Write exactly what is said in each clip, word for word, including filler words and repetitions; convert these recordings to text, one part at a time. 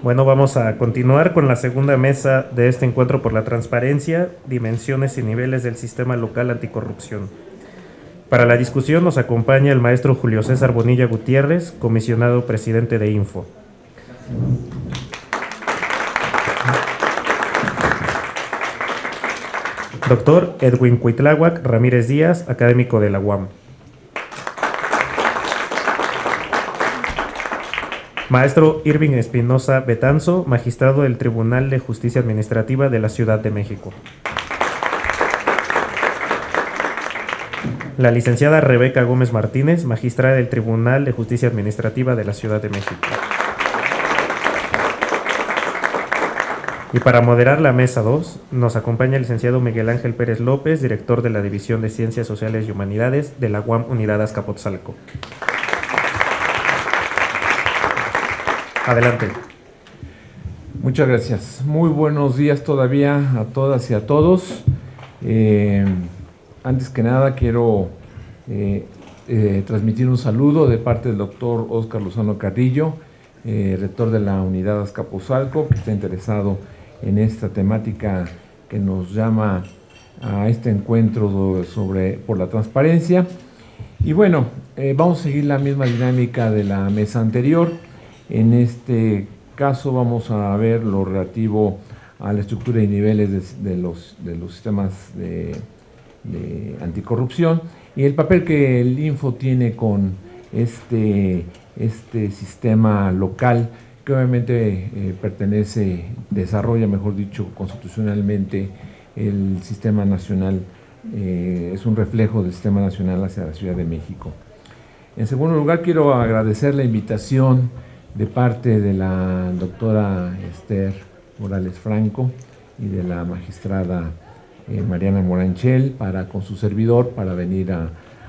Bueno, vamos a continuar con la segunda mesa de este encuentro por la transparencia, dimensiones y niveles del sistema local anticorrupción. Para la discusión nos acompaña el maestro Julio César Bonilla Gutiérrez, comisionado presidente de Info. Doctor Edwin Cuitláhuac Ramírez Díaz, académico de la U A M. Maestro Irving Espinosa Betanzo, magistrado del Tribunal de Justicia Administrativa de la Ciudad de México. La licenciada Rebeca Gómez Martínez, magistrada del Tribunal de Justicia Administrativa de la Ciudad de México. Y para moderar la mesa dos, nos acompaña el licenciado Miguel Ángel Pérez López, director de la División de Ciencias Sociales y Humanidades de la U A M Unidad Azcapotzalco. Adelante. Muchas gracias. Muy buenos días todavía a todas y a todos. Eh, antes que nada quiero eh, eh, transmitir un saludo de parte del doctor Óscar Lozano Carrillo, eh, rector de la Unidad Azcapotzalco, que está interesado en esta temática que nos llama a este encuentro sobre, por la transparencia. Y bueno, eh, vamos a seguir la misma dinámica de la mesa anterior. En este caso vamos a ver lo relativo a la estructura y niveles de, de, los, de los sistemas de, de anticorrupción y el papel que el Info tiene con este, este sistema local que obviamente eh, pertenece, desarrolla, mejor dicho, constitucionalmente el sistema nacional, eh, es un reflejo del sistema nacional hacia la Ciudad de México. En segundo lugar, quiero agradecer la invitación de parte de la doctora Esther Morales Franco y de la magistrada eh, Mariana Moranchel para con su servidor para venir a,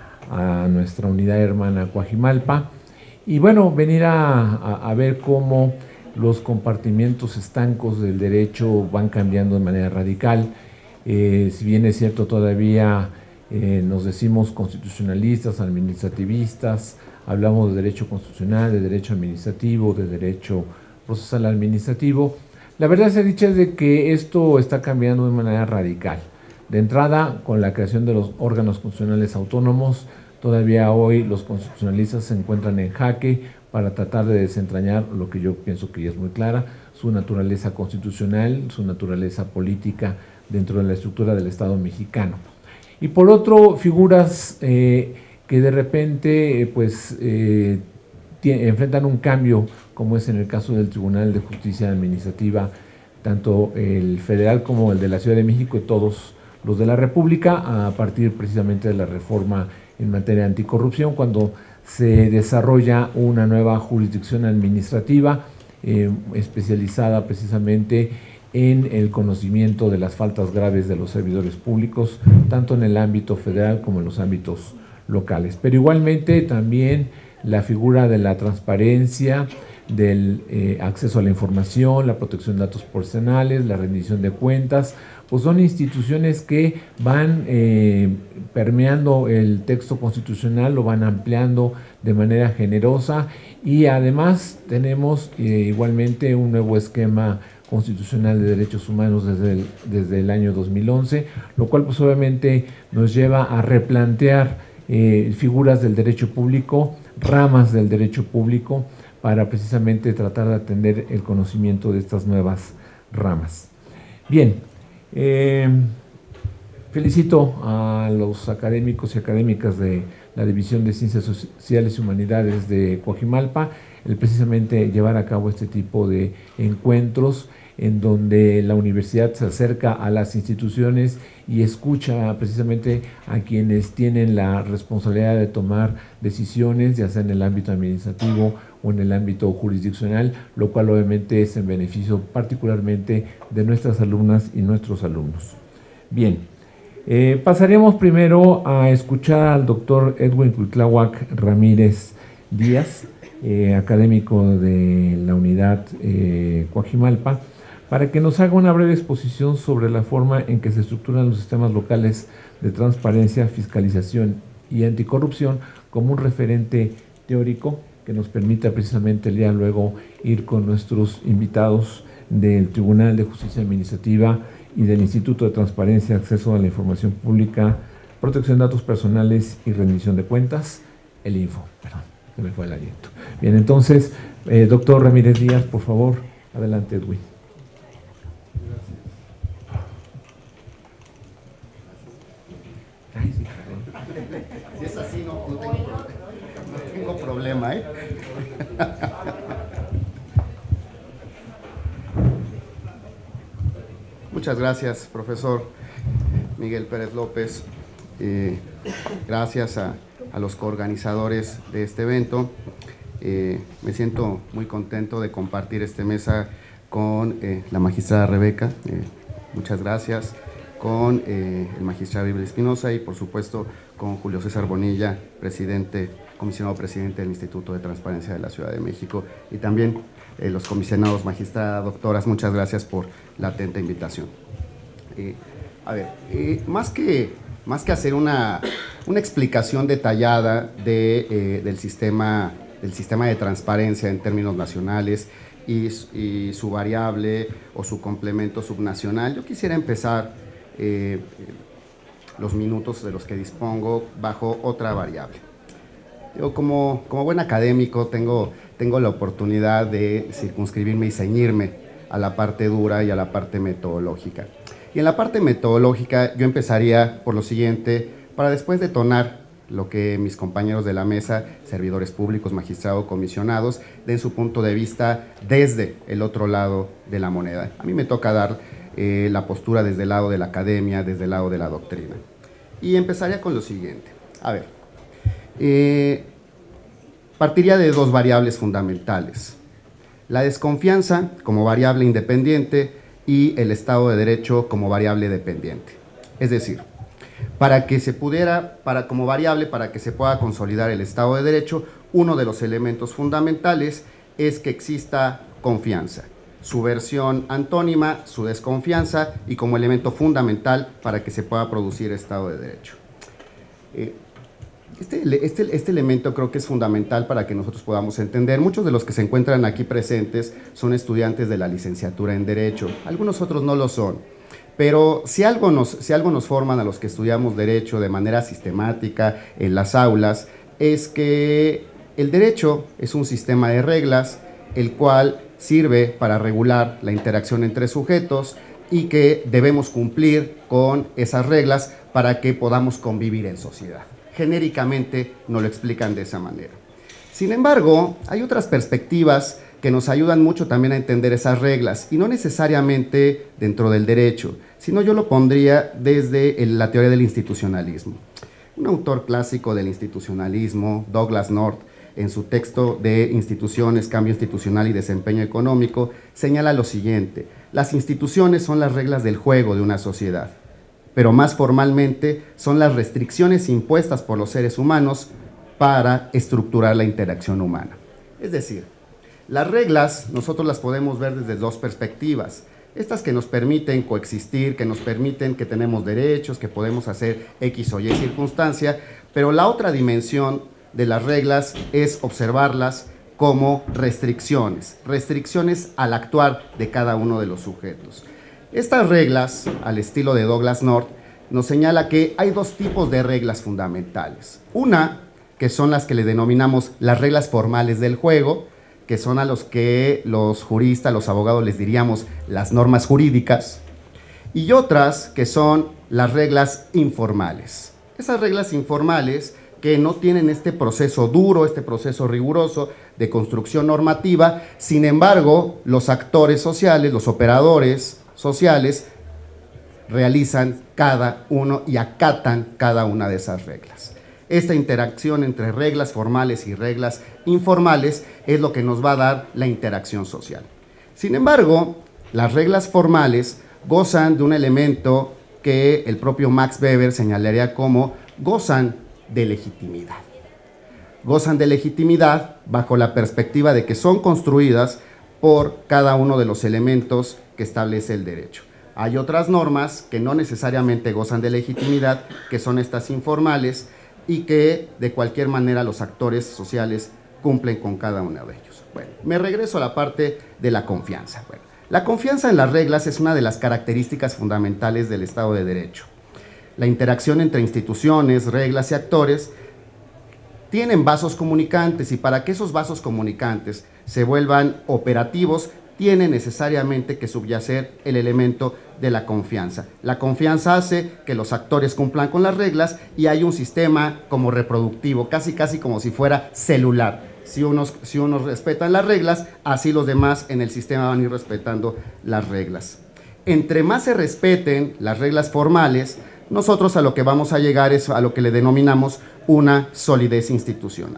a nuestra unidad hermana Coajimalpa y bueno, venir a, a, a ver cómo los compartimientos estancos del derecho van cambiando de manera radical. Eh, si bien es cierto todavía eh, nos decimos constitucionalistas, administrativistas, hablamos de derecho constitucional, de derecho administrativo, de derecho procesal administrativo. La verdad se dicha es de que esto está cambiando de manera radical. De entrada, con la creación de los órganos constitucionales autónomos, todavía hoy los constitucionalistas se encuentran en jaque para tratar de desentrañar lo que yo pienso que ya es muy clara, su naturaleza constitucional, su naturaleza política dentro de la estructura del Estado mexicano. Y por otro, figuras eh, que de repente eh, pues eh, enfrentan un cambio, como es en el caso del Tribunal de Justicia Administrativa, tanto el federal como el de la Ciudad de México y todos los de la República, a partir precisamente de la reforma en materia de anticorrupción, cuando se desarrolla una nueva jurisdicción administrativa eh, especializada precisamente en el conocimiento de las faltas graves de los servidores públicos, tanto en el ámbito federal como en los ámbitos locales. Pero igualmente también la figura de la transparencia, del eh, acceso a la información, la protección de datos personales, la rendición de cuentas, pues son instituciones que van eh, permeando el texto constitucional, lo van ampliando de manera generosa y además tenemos eh, igualmente un nuevo esquema constitucional de derechos humanos desde el, desde el año dos mil once, lo cual pues obviamente nos lleva a replantear eh, figuras del derecho público, ramas del derecho público, para precisamente tratar de atender el conocimiento de estas nuevas ramas. Bien, eh, felicito a los académicos y académicas de la División de Ciencias Sociales y Humanidades de Coajimalpa, el precisamente llevar a cabo este tipo de encuentros en donde la universidad se acerca a las instituciones y escucha precisamente a quienes tienen la responsabilidad de tomar decisiones, ya sea en el ámbito administrativo o en el ámbito jurisdiccional, lo cual obviamente es en beneficio particularmente de nuestras alumnas y nuestros alumnos. Bien, eh, pasaremos primero a escuchar al doctor Edwin Cuitláhuac Ramírez Díaz, eh, académico de la unidad eh, Coajimalpa, para que nos haga una breve exposición sobre la forma en que se estructuran los sistemas locales de transparencia, fiscalización y anticorrupción como un referente teórico que nos permita precisamente el día luego ir con nuestros invitados del Tribunal de Justicia Administrativa y del Instituto de Transparencia, Acceso a la Información Pública, Protección de Datos Personales y Rendición de Cuentas, el Info. Perdón, se me fue el aliento. Bien, entonces, eh, doctor Ramírez Díaz, por favor, adelante, Edwin. Ay, sí, si es así, no, no, tengo, no tengo problema, ¿eh? Muchas gracias, profesor Miguel Pérez López. Eh, gracias a, a los coorganizadores de este evento. Eh, me siento muy contento de compartir esta mesa con eh, la magistrada Rebeca. Eh, muchas gracias. Con eh, el magistrado Iber Espinosa y, por supuesto, con Julio César Bonilla, presidente, comisionado presidente del Instituto de Transparencia de la Ciudad de México, y también eh, los comisionados, magistrada, doctoras, muchas gracias por la atenta invitación. Eh, a ver, eh, más, que, más que hacer una, una explicación detallada de, eh, del, sistema, del sistema de transparencia en términos nacionales y, y su variable o su complemento subnacional, yo quisiera empezar Eh, los minutos de los que dispongo bajo otra variable. Yo como, como buen académico tengo, tengo la oportunidad de circunscribirme y ceñirme a la parte dura y a la parte metodológica. Y en la parte metodológica yo empezaría por lo siguiente, para después detonar lo que mis compañeros de la mesa, servidores públicos, magistrados, comisionados, den su punto de vista desde el otro lado de la moneda. A mí me toca dar Eh, la postura desde el lado de la academia, desde el lado de la doctrina. Y empezaría con lo siguiente. A ver, eh, partiría de dos variables fundamentales. La desconfianza como variable independiente y el Estado de Derecho como variable dependiente. Es decir, para que se pudiera, para, como variable, para que se pueda consolidar el Estado de Derecho, uno de los elementos fundamentales es que exista confianza. Su versión antónima, su desconfianza, y como elemento fundamental para que se pueda producir Estado de Derecho. Eh, este, este, este elemento creo que es fundamental para que nosotros podamos entender. Muchos de los que se encuentran aquí presentes son estudiantes de la licenciatura en Derecho, algunos otros no lo son, pero si algo nos, si algo nos forman a los que estudiamos Derecho de manera sistemática en las aulas, es que el Derecho es un sistema de reglas, el cual sirve para regular la interacción entre sujetos y que debemos cumplir con esas reglas para que podamos convivir en sociedad. Genéricamente nos lo explican de esa manera. Sin embargo, hay otras perspectivas que nos ayudan mucho también a entender esas reglas, y no necesariamente dentro del derecho, sino yo lo pondría desde el, la teoría del institucionalismo. Un autor clásico del institucionalismo, Douglas North, en su texto de Instituciones, Cambio Institucional y Desempeño Económico, señala lo siguiente: las instituciones son las reglas del juego de una sociedad, pero más formalmente son las restricciones impuestas por los seres humanos para estructurar la interacción humana. Es decir, las reglas nosotros las podemos ver desde dos perspectivas. Estas que nos permiten coexistir, que nos permiten que tenemos derechos, que podemos hacer X o Y circunstancia, pero la otra dimensión de las reglas es observarlas como restricciones, restricciones al actuar de cada uno de los sujetos. Estas reglas, al estilo de Douglas North, nos señala que hay dos tipos de reglas fundamentales. Una, que son las que le denominamos las reglas formales del juego, que son a los que los juristas, los abogados les diríamos las normas jurídicas, y otras que son las reglas informales. Esas reglas informales que no tienen este proceso duro, este proceso riguroso de construcción normativa, sin embargo, los actores sociales, los operadores sociales, realizan cada uno y acatan cada una de esas reglas. Esta interacción entre reglas formales y reglas informales es lo que nos va a dar la interacción social. Sin embargo, las reglas formales gozan de un elemento que el propio Max Weber señalaría como gozan de legitimidad. Gozan de legitimidad bajo la perspectiva de que son construidas por cada uno de los elementos que establece el derecho. Hay otras normas que no necesariamente gozan de legitimidad, que son estas informales, y que de cualquier manera los actores sociales cumplen con cada uno de ellos. Bueno, me regreso a la parte de la confianza. Bueno, la confianza en las reglas es una de las características fundamentales del Estado de Derecho. La interacción entre instituciones, reglas y actores tienen vasos comunicantes, y para que esos vasos comunicantes se vuelvan operativos, tiene necesariamente que subyacer el elemento de la confianza. La confianza hace que los actores cumplan con las reglas y hay un sistema como reproductivo, casi casi como si fuera celular. Si unos, si unos respetan las reglas, así los demás en el sistema van a ir respetando las reglas. Entre más se respeten las reglas formales, nosotros a lo que vamos a llegar es a lo que le denominamos una solidez institucional.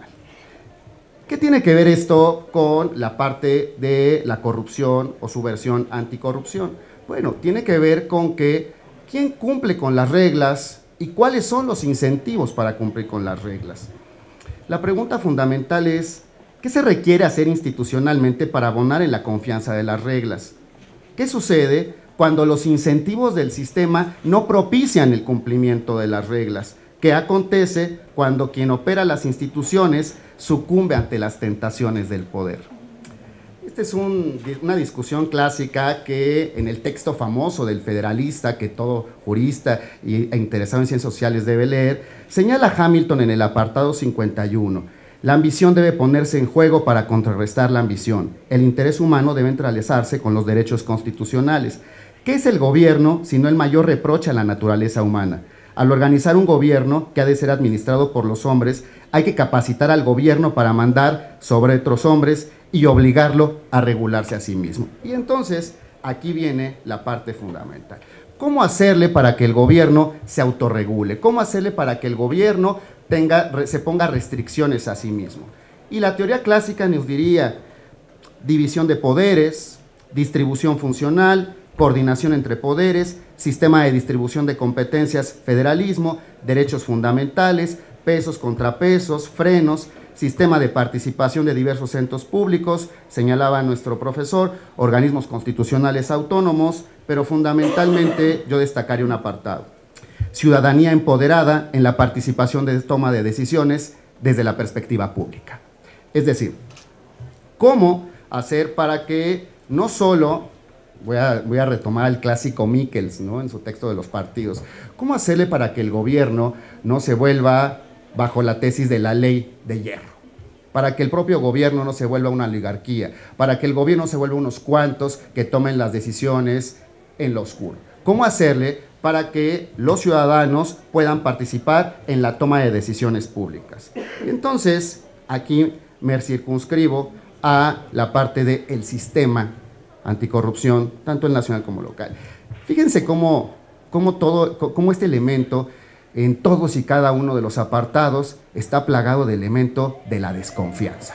¿Qué tiene que ver esto con la parte de la corrupción o su versión anticorrupción? Bueno, tiene que ver con que quién cumple con las reglas y cuáles son los incentivos para cumplir con las reglas. La pregunta fundamental es, ¿qué se requiere hacer institucionalmente para abonar en la confianza de las reglas? ¿Qué sucede cuando los incentivos del sistema no propician el cumplimiento de las reglas? ¿Qué acontece cuando quien opera las instituciones sucumbe ante las tentaciones del poder? Esta es un, una discusión clásica que en el texto famoso del Federalista, que todo jurista e interesado en ciencias sociales debe leer, señala Hamilton en el apartado cincuenta y uno. La ambición debe ponerse en juego para contrarrestar la ambición. El interés humano debe entrelazarse con los derechos constitucionales. ¿Qué es el gobierno sino el mayor reproche a la naturaleza humana? Al organizar un gobierno que ha de ser administrado por los hombres, hay que capacitar al gobierno para mandar sobre otros hombres y obligarlo a regularse a sí mismo. Y entonces, aquí viene la parte fundamental. ¿Cómo hacerle para que el gobierno se autorregule? ¿Cómo hacerle para que el gobierno tenga, se ponga restricciones a sí mismo? Y la teoría clásica nos diría división de poderes, distribución funcional, coordinación entre poderes, sistema de distribución de competencias, federalismo, derechos fundamentales, pesos, contrapesos, frenos, sistema de participación de diversos entes públicos, señalaba nuestro profesor, organismos constitucionales autónomos, pero fundamentalmente yo destacaría un apartado: ciudadanía empoderada en la participación de toma de decisiones desde la perspectiva pública. Es decir, ¿cómo hacer para que no solo Voy a, voy a retomar el clásico Michels, ¿no?, en su texto de los partidos? ¿Cómo hacerle para que el gobierno no se vuelva bajo la tesis de la ley de hierro? Para que el propio gobierno no se vuelva una oligarquía, para que el gobierno se vuelva unos cuantos que tomen las decisiones en lo oscuro. ¿Cómo hacerle para que los ciudadanos puedan participar en la toma de decisiones públicas? Y entonces, aquí me circunscribo a la parte del sistema anticorrupción, tanto el nacional como local. Fíjense cómo, cómo, todo, cómo este elemento, en todos y cada uno de los apartados, está plagado del elemento de la desconfianza.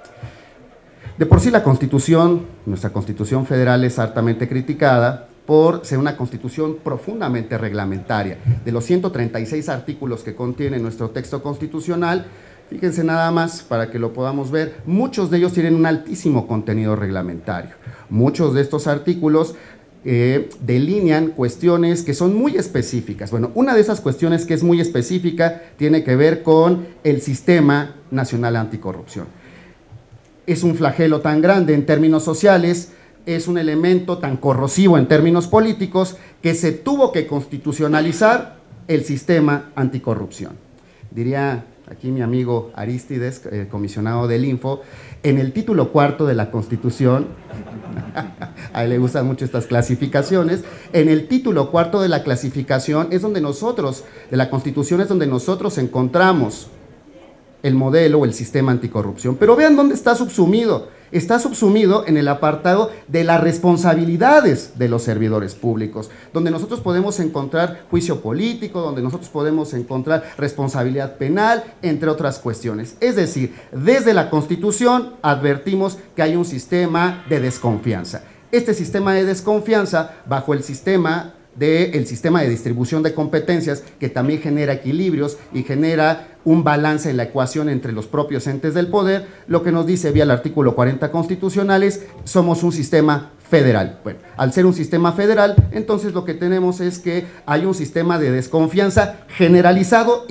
De por sí la Constitución, nuestra Constitución Federal, es hartamente criticada por ser una constitución profundamente reglamentaria. De los ciento treinta y seis artículos que contiene nuestro texto constitucional, fíjense nada más para que lo podamos ver, muchos de ellos tienen un altísimo contenido reglamentario. Muchos de estos artículos eh, delinean cuestiones que son muy específicas. Bueno, una de esas cuestiones que es muy específica tiene que ver con el Sistema Nacional Anticorrupción. Es un flagelo tan grande en términos sociales, es un elemento tan corrosivo en términos políticos, que se tuvo que constitucionalizar el Sistema Anticorrupción. Diría aquí mi amigo Arístides, eh, comisionado del Info, en el título cuarto de la Constitución, a él le gustan mucho estas clasificaciones, en el título cuarto de la clasificación es donde nosotros, de la Constitución es donde nosotros encontramos el modelo o el sistema anticorrupción. Pero vean dónde está subsumido. Está subsumido en el apartado de las responsabilidades de los servidores públicos, donde nosotros podemos encontrar juicio político, donde nosotros podemos encontrar responsabilidad penal, entre otras cuestiones. Es decir, desde la Constitución advertimos que hay un sistema de desconfianza. Este sistema de desconfianza, bajo el sistema del sistema de distribución de competencias, que también genera equilibrios y genera un balance en la ecuación entre los propios entes del poder, lo que nos dice vía el artículo cuarenta constitucional es: somos un sistema federal. Bueno, al ser un sistema federal, entonces lo que tenemos es que hay un sistema de desconfianza generalizado y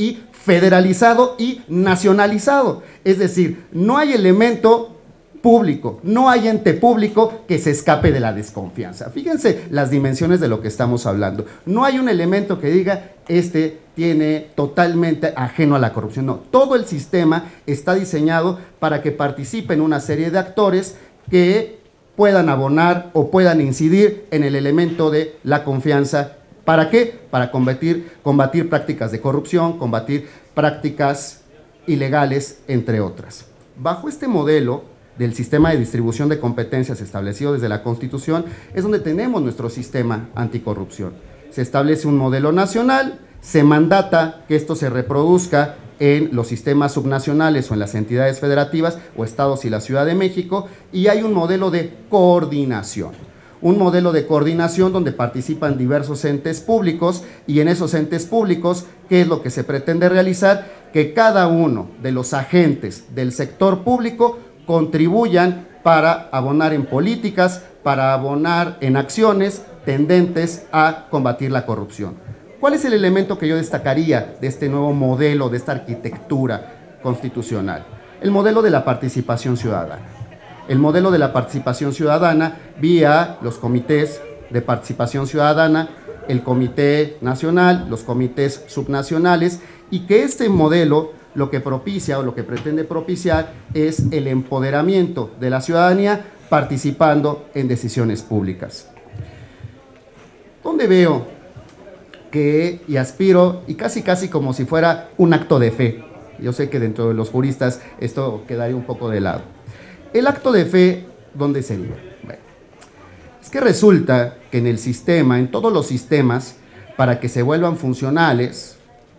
federalizado y nacionalizado. Es decir, no hay elemento público, no hay ente público que se escape de la desconfianza. Fíjense las dimensiones de lo que estamos hablando. No hay un elemento que diga, este tiene totalmente ajeno a la corrupción. No, todo el sistema está diseñado para que participen una serie de actores que puedan abonar o puedan incidir en el elemento de la confianza. ¿Para qué? Para combatir, combatir prácticas de corrupción, combatir prácticas ilegales, entre otras. Bajo este modelo del sistema de distribución de competencias establecido desde la Constitución, es donde tenemos nuestro sistema anticorrupción. Se establece un modelo nacional, se mandata que esto se reproduzca en los sistemas subnacionales o en las entidades federativas o estados y la Ciudad de México, y hay un modelo de coordinación. Un modelo de coordinación donde participan diversos entes públicos, y en esos entes públicos, ¿qué es lo que se pretende realizar? Que cada uno de los agentes del sector público contribuyan para abonar en políticas, para abonar en acciones tendentes a combatir la corrupción. ¿Cuál es el elemento que yo destacaría de este nuevo modelo, de esta arquitectura constitucional? El modelo de la participación ciudadana. El modelo de la participación ciudadana vía los comités de participación ciudadana, el Comité Nacional, los comités subnacionales, y que este modelo lo que propicia o lo que pretende propiciar es el empoderamiento de la ciudadanía participando en decisiones públicas. ¿Dónde veo que, y aspiro, y casi casi como si fuera un acto de fe? Yo sé que dentro de los juristas esto quedaría un poco de lado. El acto de fe, ¿dónde sería? Bueno, es que resulta que en el sistema, en todos los sistemas, para que se vuelvan funcionales,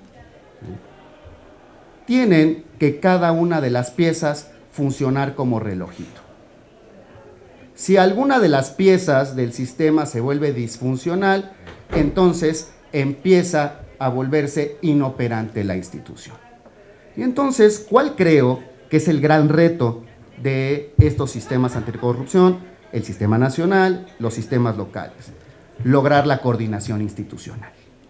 tienen que cada una de las piezas funcionar como relojito. Si alguna de las piezas del sistema se vuelve disfuncional, entonces empieza a volverse inoperante la institución. Y entonces, ¿cuál creo que es el gran reto de estos sistemas anticorrupción? El sistema nacional, los sistemas locales. Lograr la coordinación institucional.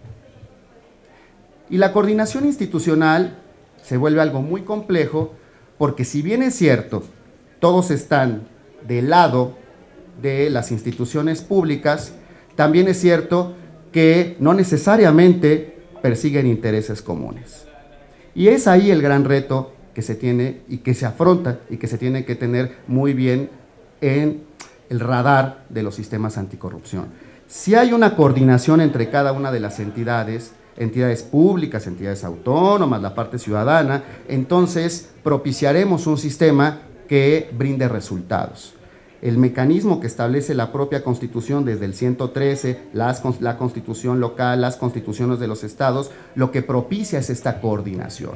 Y la coordinación institucional se vuelve algo muy complejo, porque si bien es cierto, todos están del lado de las instituciones públicas, también es cierto que no necesariamente persiguen intereses comunes. Y es ahí el gran reto que se tiene y que se afronta y que se tiene que tener muy bien en el radar de los sistemas anticorrupción. Si hay una coordinación entre cada una de las entidades, entidades públicas, entidades autónomas, la parte ciudadana, entonces propiciaremos un sistema que brinde resultados. El mecanismo que establece la propia Constitución desde el ciento trece, las, la Constitución local, las constituciones de los estados, lo que propicia es esta coordinación.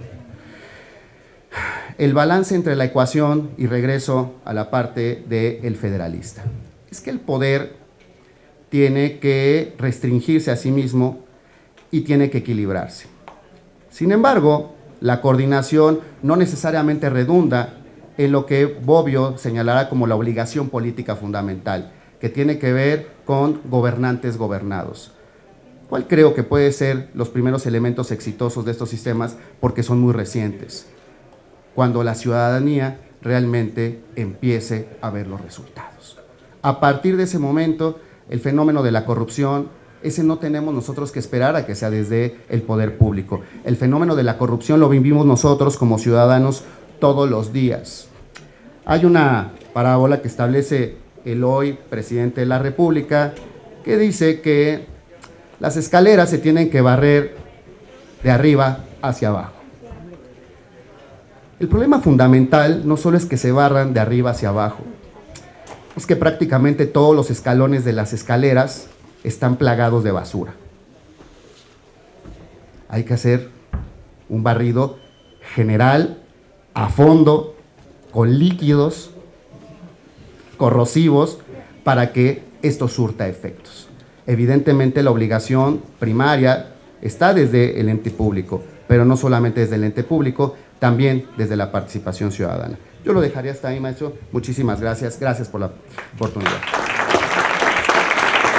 El balance entre la ecuación, y regreso a la parte del federalista, es que el poder tiene que restringirse a sí mismo y tiene que equilibrarse. Sin embargo, la coordinación no necesariamente redunda en lo que Bobbio señalará como la obligación política fundamental, que tiene que ver con gobernantes gobernados. ¿Cuál creo que puede ser los primeros elementos exitosos de estos sistemas? Porque son muy recientes. Cuando la ciudadanía realmente empiece a ver los resultados. A partir de ese momento, el fenómeno de la corrupción, ese no tenemos nosotros que esperar a que sea desde el poder público. El fenómeno de la corrupción lo vivimos nosotros como ciudadanos todos los días. Hay una parábola que establece el hoy presidente de la República que dice que las escaleras se tienen que barrer de arriba hacia abajo. El problema fundamental no solo es que se barran de arriba hacia abajo, es que prácticamente todos los escalones de las escaleras están plagados de basura. Hay que hacer un barrido general, a fondo, con líquidos corrosivos, para que esto surta efectos. Evidentemente la obligación primaria está desde el ente público, pero no solamente desde el ente público, también desde la participación ciudadana. Yo lo dejaría hasta ahí, maestro. Muchísimas gracias. Gracias por la oportunidad.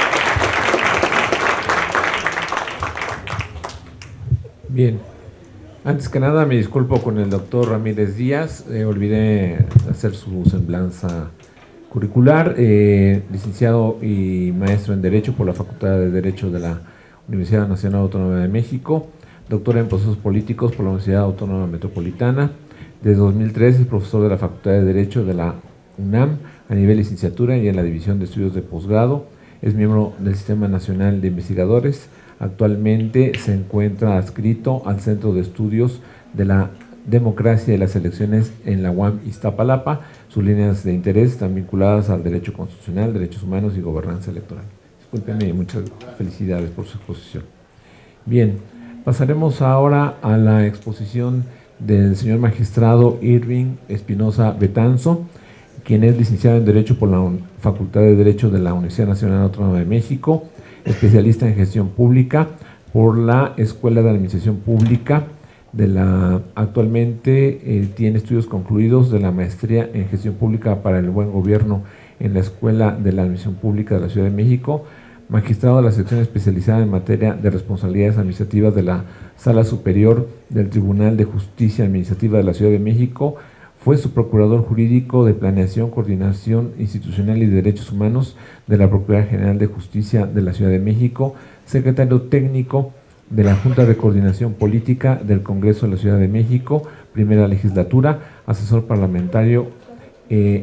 Bien. Antes que nada, me disculpo con el doctor Ramírez Díaz, eh, olvidé hacer su semblanza curricular, eh, licenciado y maestro en Derecho por la Facultad de Derecho de la Universidad Nacional Autónoma de México, doctor en Procesos Políticos por la Universidad Autónoma Metropolitana. Desde dos mil tres es profesor de la Facultad de Derecho de la UNAM a nivel licenciatura y en la División de Estudios de Posgrado. Es miembro del Sistema Nacional de Investigadores. Actualmente se encuentra adscrito al Centro de Estudios de la Democracia y las Elecciones en la U A M Iztapalapa. Sus líneas de interés están vinculadas al derecho constitucional, derechos humanos y gobernanza electoral. Discúlpenme y muchas felicidades por su exposición. Bien, pasaremos ahora a la exposición del señor magistrado Irving Espinosa Betanzo, quien es licenciado en Derecho por la Facultad de Derecho de la Universidad Nacional Autónoma de México, especialista en Gestión Pública por la Escuela de Administración Pública de la, actualmente eh, tiene estudios concluidos de la maestría en Gestión Pública para el Buen Gobierno en la Escuela de la Administración Pública de la Ciudad de México, magistrado de la sección especializada en materia de responsabilidades administrativas de la Sala Superior del Tribunal de Justicia Administrativa de la Ciudad de México, fue subprocurador jurídico de Planeación, Coordinación Institucional y Derechos Humanos de la Procuraduría General de Justicia de la Ciudad de México, secretario técnico de la Junta de Coordinación Política del Congreso de la Ciudad de México, primera legislatura, asesor parlamentario eh,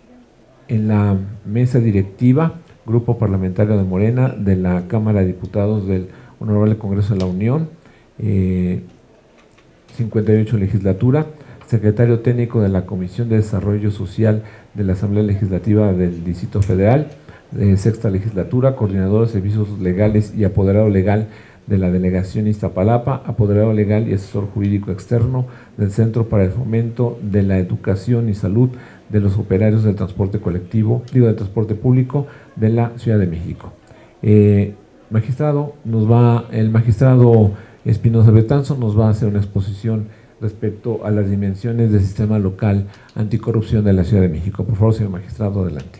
en la mesa directiva, grupo parlamentario de Morena, de la Cámara de Diputados del Honorable Congreso de la Unión, eh, cincuenta y ocho legislatura, secretario técnico de la Comisión de Desarrollo Social de la Asamblea Legislativa del Distrito Federal, de sexta legislatura, coordinador de servicios legales y apoderado legal de la Delegación Iztapalapa, apoderado legal y asesor jurídico externo del Centro para el Fomento de la Educación y Salud de los Operarios del Transporte Colectivo, digo, del Transporte Público de la Ciudad de México. Eh, magistrado, nos va, el magistrado Espinosa Betanzo nos va a hacer una exposición respecto a las dimensiones del sistema local anticorrupción de la Ciudad de México. Por favor, señor magistrado, adelante.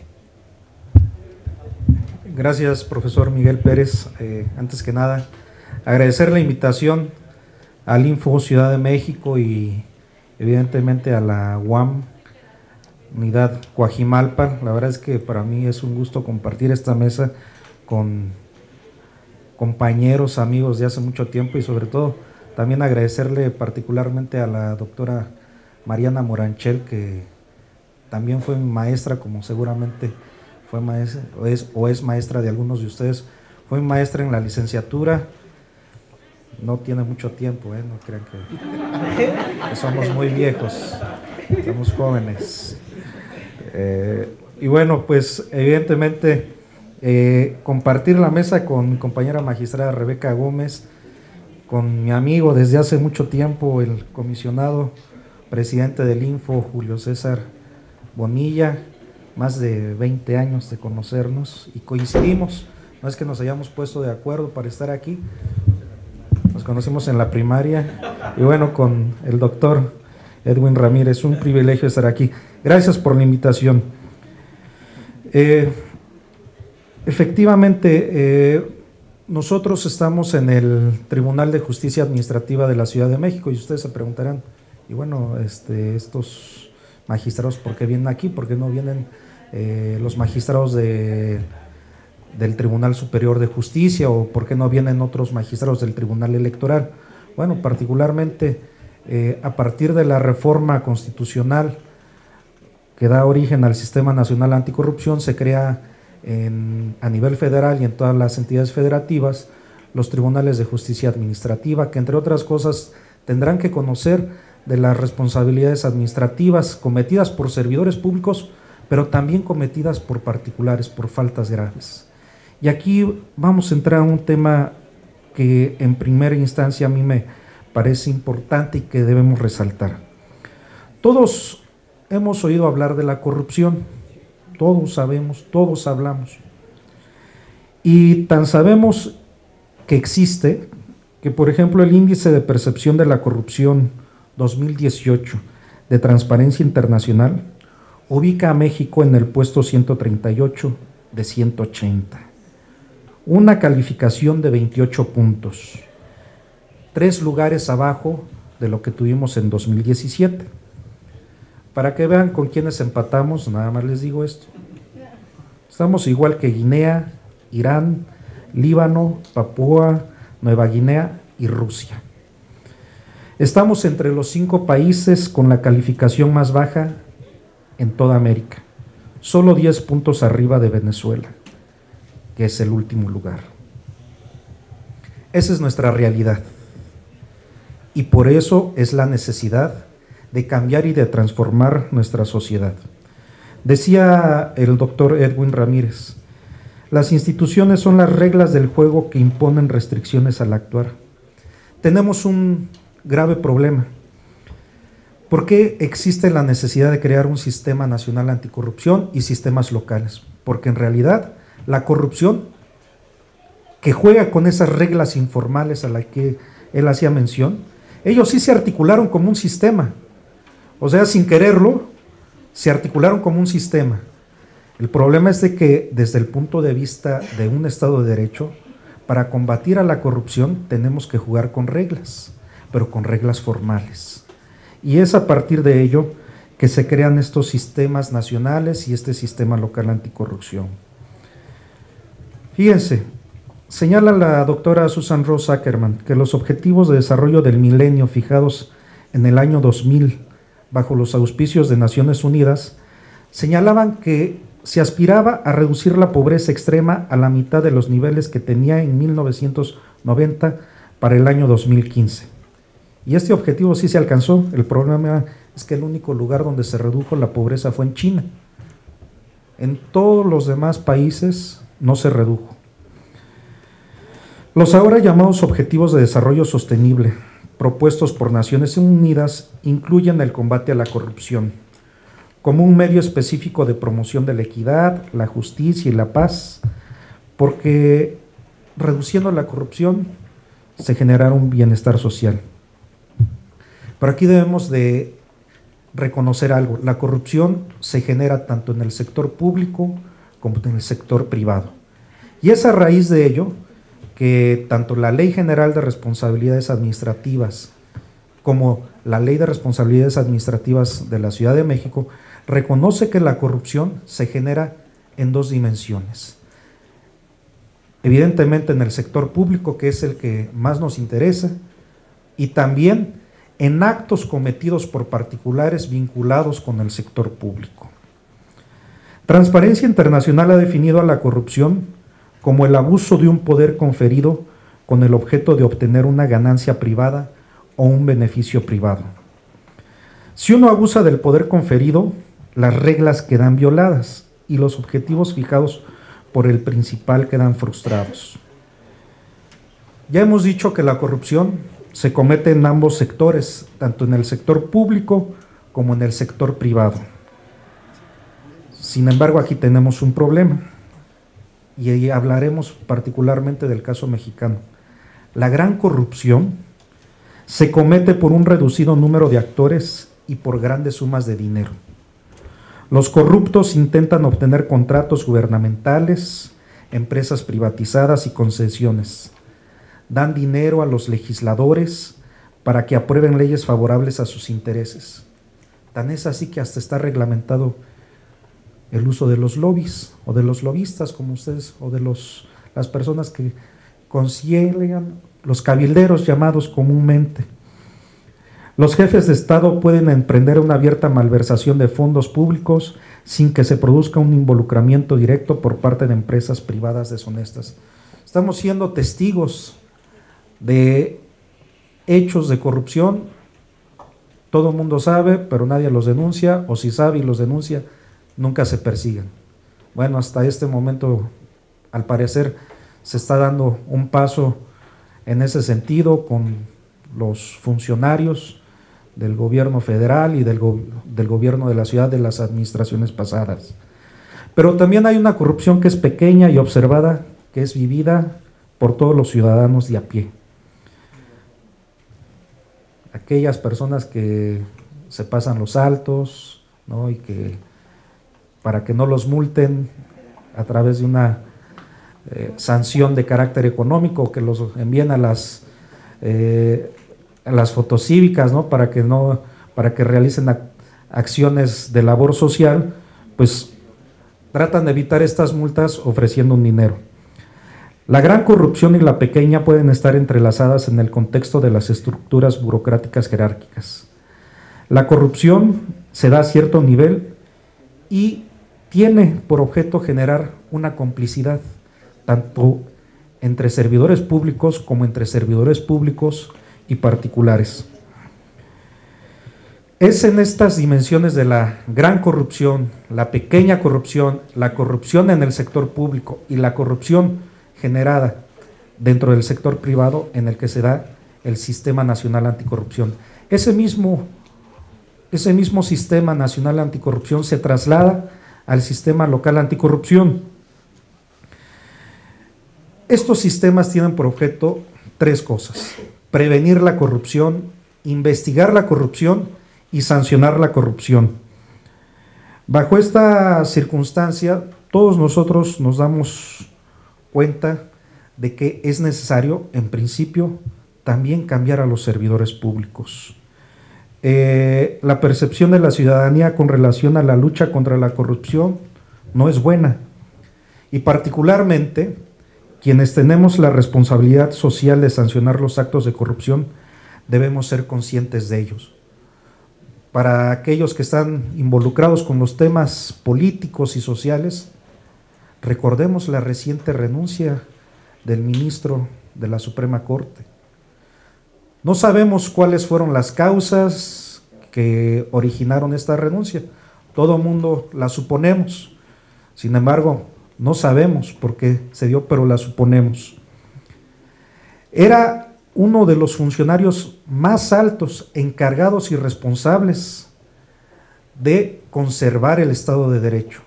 Gracias, profesor Miguel Pérez. Eh, antes que nada, agradecer la invitación al Info Ciudad de México y evidentemente a la U A M Unidad Coajimalpa. La verdad es que para mí es un gusto compartir esta mesa con compañeros, amigos de hace mucho tiempo y sobre todo también agradecerle particularmente a la doctora Mariana Moranchel, que también fue mi maestra, como seguramente fue maestra o es, o es maestra de algunos de ustedes. Fue maestra en la licenciatura, no tiene mucho tiempo, ¿eh? No crean que, que somos muy viejos, somos jóvenes. Eh, y bueno, pues evidentemente eh, compartir la mesa con mi compañera magistrada Rebeca Gómez, con mi amigo desde hace mucho tiempo, el comisionado presidente del Info, Julio César Bonilla, más de veinte años de conocernos y coincidimos, no es que nos hayamos puesto de acuerdo para estar aquí, nos conocimos en la primaria y bueno, con el doctor Edwin Ramírez, un privilegio estar aquí. Gracias por la invitación. Eh, efectivamente, eh, nosotros estamos en el Tribunal de Justicia Administrativa de la Ciudad de México y ustedes se preguntarán, y bueno, este, estos magistrados, ¿por qué vienen aquí? ¿Por qué no vienen eh, los magistrados de, del Tribunal Superior de Justicia o por qué no vienen otros magistrados del Tribunal Electoral? Bueno, particularmente eh, a partir de la reforma constitucional que da origen al Sistema Nacional Anticorrupción, se crea En, a nivel federal y en todas las entidades federativas los tribunales de justicia administrativa, que entre otras cosas tendrán que conocer de las responsabilidades administrativas cometidas por servidores públicos, pero también cometidas por particulares por faltas graves. Y aquí vamos a entrar a un tema que en primera instancia a mí me parece importante y que debemos resaltar. Todos hemos oído hablar de la corrupción, todos sabemos, todos hablamos. Y tan sabemos que existe, que por ejemplo el índice de percepción de la corrupción dos mil dieciocho de Transparencia Internacional ubica a México en el puesto ciento treinta y ocho de ciento ochenta. Una calificación de veintiocho puntos. Tres lugares abajo de lo que tuvimos en dos mil diecisiete. Para que vean con quiénes empatamos, nada más les digo esto. Estamos igual que Guinea, Irán, Líbano, Papúa Nueva Guinea y Rusia. Estamos entre los cinco países con la calificación más baja en toda América, solo diez puntos arriba de Venezuela, que es el último lugar. Esa es nuestra realidad y por eso es la necesidad de cambiar y de transformar nuestra sociedad. Decía el doctor Edwin Ramírez, las instituciones son las reglas del juego que imponen restricciones al actuar. Tenemos un grave problema. ¿Por qué existe la necesidad de crear un sistema nacional anticorrupción y sistemas locales? Porque en realidad la corrupción que juega con esas reglas informales a las que él hacía mención, ellos sí se articularon como un sistema, o sea, sin quererlo, se articularon como un sistema. El problema es de que desde el punto de vista de un Estado de Derecho, para combatir a la corrupción tenemos que jugar con reglas, pero con reglas formales. Y es a partir de ello que se crean estos sistemas nacionales y este sistema local anticorrupción. Fíjense, señala la doctora Susan Rose Ackerman que los objetivos de desarrollo del milenio fijados en el año dos mil bajo los auspicios de Naciones Unidas señalaban que se aspiraba a reducir la pobreza extrema a la mitad de los niveles que tenía en mil novecientos noventa para el año dos mil quince. Y este objetivo sí se alcanzó. El problema es que el único lugar donde se redujo la pobreza fue en China. En todos los demás países no se redujo. Los ahora llamados Objetivos de Desarrollo Sostenible, propuestos por Naciones Unidas, incluyen el combate a la corrupción como un medio específico de promoción de la equidad, la justicia y la paz, porque reduciendo la corrupción se generará un bienestar social. Pero aquí debemos de reconocer algo, la corrupción se genera tanto en el sector público como en el sector privado. Y es a raíz de ello que tanto la Ley General de Responsabilidades Administrativas como la Ley de Responsabilidades Administrativas de la Ciudad de México reconoce que la corrupción se genera en dos dimensiones. Evidentemente en el sector público, que es el que más nos interesa, y también en actos cometidos por particulares vinculados con el sector público. Transparencia Internacional ha definido a la corrupción como el abuso de un poder conferido con el objeto de obtener una ganancia privada o un beneficio privado. Si uno abusa del poder conferido, las reglas quedan violadas y los objetivos fijados por el principal quedan frustrados. Ya hemos dicho que la corrupción se comete en ambos sectores, tanto en el sector público como en el sector privado. Sin embargo, aquí tenemos un problema y ahí hablaremos particularmente del caso mexicano. La gran corrupción se comete por un reducido número de actores y por grandes sumas de dinero. Los corruptos intentan obtener contratos gubernamentales, empresas privatizadas y concesiones. Dan dinero a los legisladores para que aprueben leyes favorables a sus intereses. Tan es así que hasta está reglamentado el uso de los lobbies o de los lobistas, como ustedes, o de los, las personas que consigan, los cabilderos llamados comúnmente. Los jefes de Estado pueden emprender una abierta malversación de fondos públicos sin que se produzca un involucramiento directo por parte de empresas privadas deshonestas. Estamos siendo testigos de hechos de corrupción, todo el mundo sabe, pero nadie los denuncia, o si sabe y los denuncia, nunca se persiguen. Bueno, hasta este momento, al parecer, se está dando un paso en ese sentido con los funcionarios del gobierno federal y del, go del gobierno de la ciudad de las administraciones pasadas. Pero también hay una corrupción que es pequeña y observada, que es vivida por todos los ciudadanos de a pie. Aquellas personas que se pasan los altos, ¿no? Y que para que no los multen a través de una eh, sanción de carácter económico, que los envíen a las, eh, las fotocívicas, ¿no? Para que no, para que realicen ac acciones de labor social, pues tratan de evitar estas multas ofreciendo un dinero. La gran corrupción y la pequeña pueden estar entrelazadas en el contexto de las estructuras burocráticas jerárquicas. La corrupción se da a cierto nivel y tiene por objeto generar una complicidad, tanto entre servidores públicos como entre servidores públicos y particulares. Es en estas dimensiones de la gran corrupción, la pequeña corrupción, la corrupción en el sector público y la corrupción generada dentro del sector privado en el que se da el Sistema Nacional Anticorrupción. Ese mismo, ese mismo Sistema Nacional Anticorrupción se traslada al Sistema Local Anticorrupción. Estos sistemas tienen por objeto tres cosas: prevenir la corrupción, investigar la corrupción y sancionar la corrupción. Bajo esta circunstancia, todos nosotros nos damos cuenta de que es necesario, en principio, también cambiar a los servidores públicos. Eh, la percepción de la ciudadanía con relación a la lucha contra la corrupción no es buena, y particularmente quienes tenemos la responsabilidad social de sancionar los actos de corrupción debemos ser conscientes de ellos. Para aquellos que están involucrados con los temas políticos y sociales, recordemos la reciente renuncia del ministro de la Suprema Corte. No sabemos cuáles fueron las causas que originaron esta renuncia, todo mundo la suponemos, sin embargo, no sabemos por qué se dio, pero la suponemos. Era uno de los funcionarios más altos, encargados y responsables de conservar el Estado de Derecho.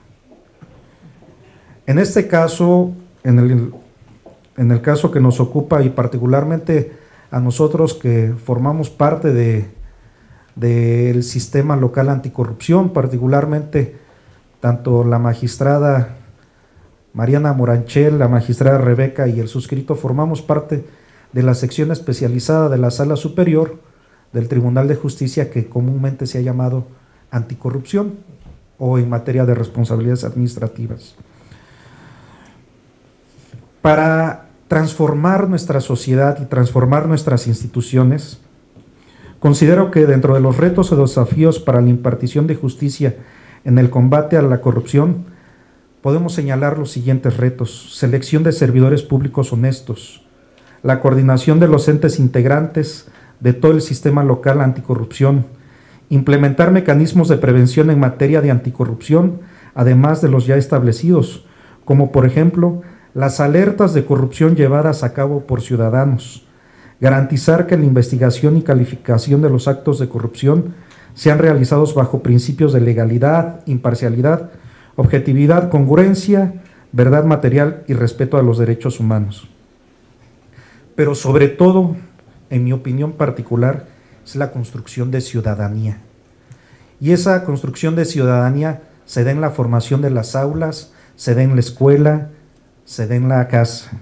En este caso, en el, en el caso que nos ocupa y particularmente a nosotros que formamos parte de, del Sistema Local Anticorrupción, particularmente tanto la magistrada Mariana Moranchel, la magistrada Rebeca y el suscrito formamos parte de la sección especializada de la Sala Superior del Tribunal de Justicia, que comúnmente se ha llamado anticorrupción o en materia de responsabilidades administrativas. Para transformar nuestra sociedad y transformar nuestras instituciones, considero que dentro de los retos o desafíos para la impartición de justicia en el combate a la corrupción, podemos señalar los siguientes retos: selección de servidores públicos honestos, la coordinación de los entes integrantes de todo el sistema local anticorrupción, implementar mecanismos de prevención en materia de anticorrupción, además de los ya establecidos, como por ejemplo las alertas de corrupción llevadas a cabo por ciudadanos, garantizar que la investigación y calificación de los actos de corrupción sean realizados bajo principios de legalidad, imparcialidad, objetividad, congruencia, verdad material y respeto a los derechos humanos. Pero sobre todo, en mi opinión particular, es la construcción de ciudadanía. Y esa construcción de ciudadanía se da en la formación de las aulas, se da en la escuela, se da en la casa.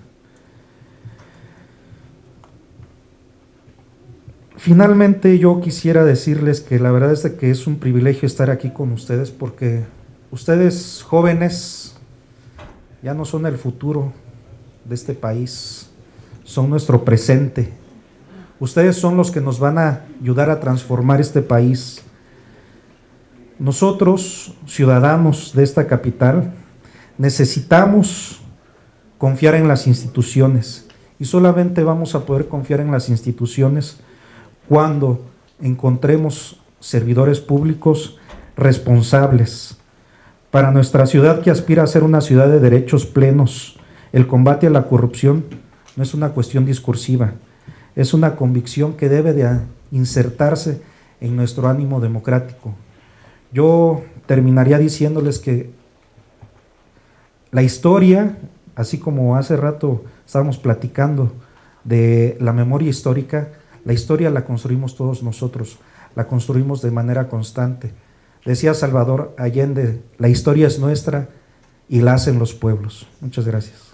Finalmente, yo quisiera decirles que la verdad es que es un privilegio estar aquí con ustedes, porque ustedes, jóvenes, ya no son el futuro de este país, son nuestro presente. Ustedes son los que nos van a ayudar a transformar este país. Nosotros, ciudadanos de esta capital, necesitamos confiar en las instituciones, y solamente vamos a poder confiar en las instituciones cuando encontremos servidores públicos responsables. Para nuestra ciudad, que aspira a ser una ciudad de derechos plenos, el combate a la corrupción no es una cuestión discursiva, es una convicción que debe de insertarse en nuestro ánimo democrático. Yo terminaría diciéndoles que la historia, así como hace rato estábamos platicando de la memoria histórica, la historia la construimos todos nosotros, la construimos de manera constante. Decía Salvador Allende, la historia es nuestra y la hacen los pueblos. Muchas gracias.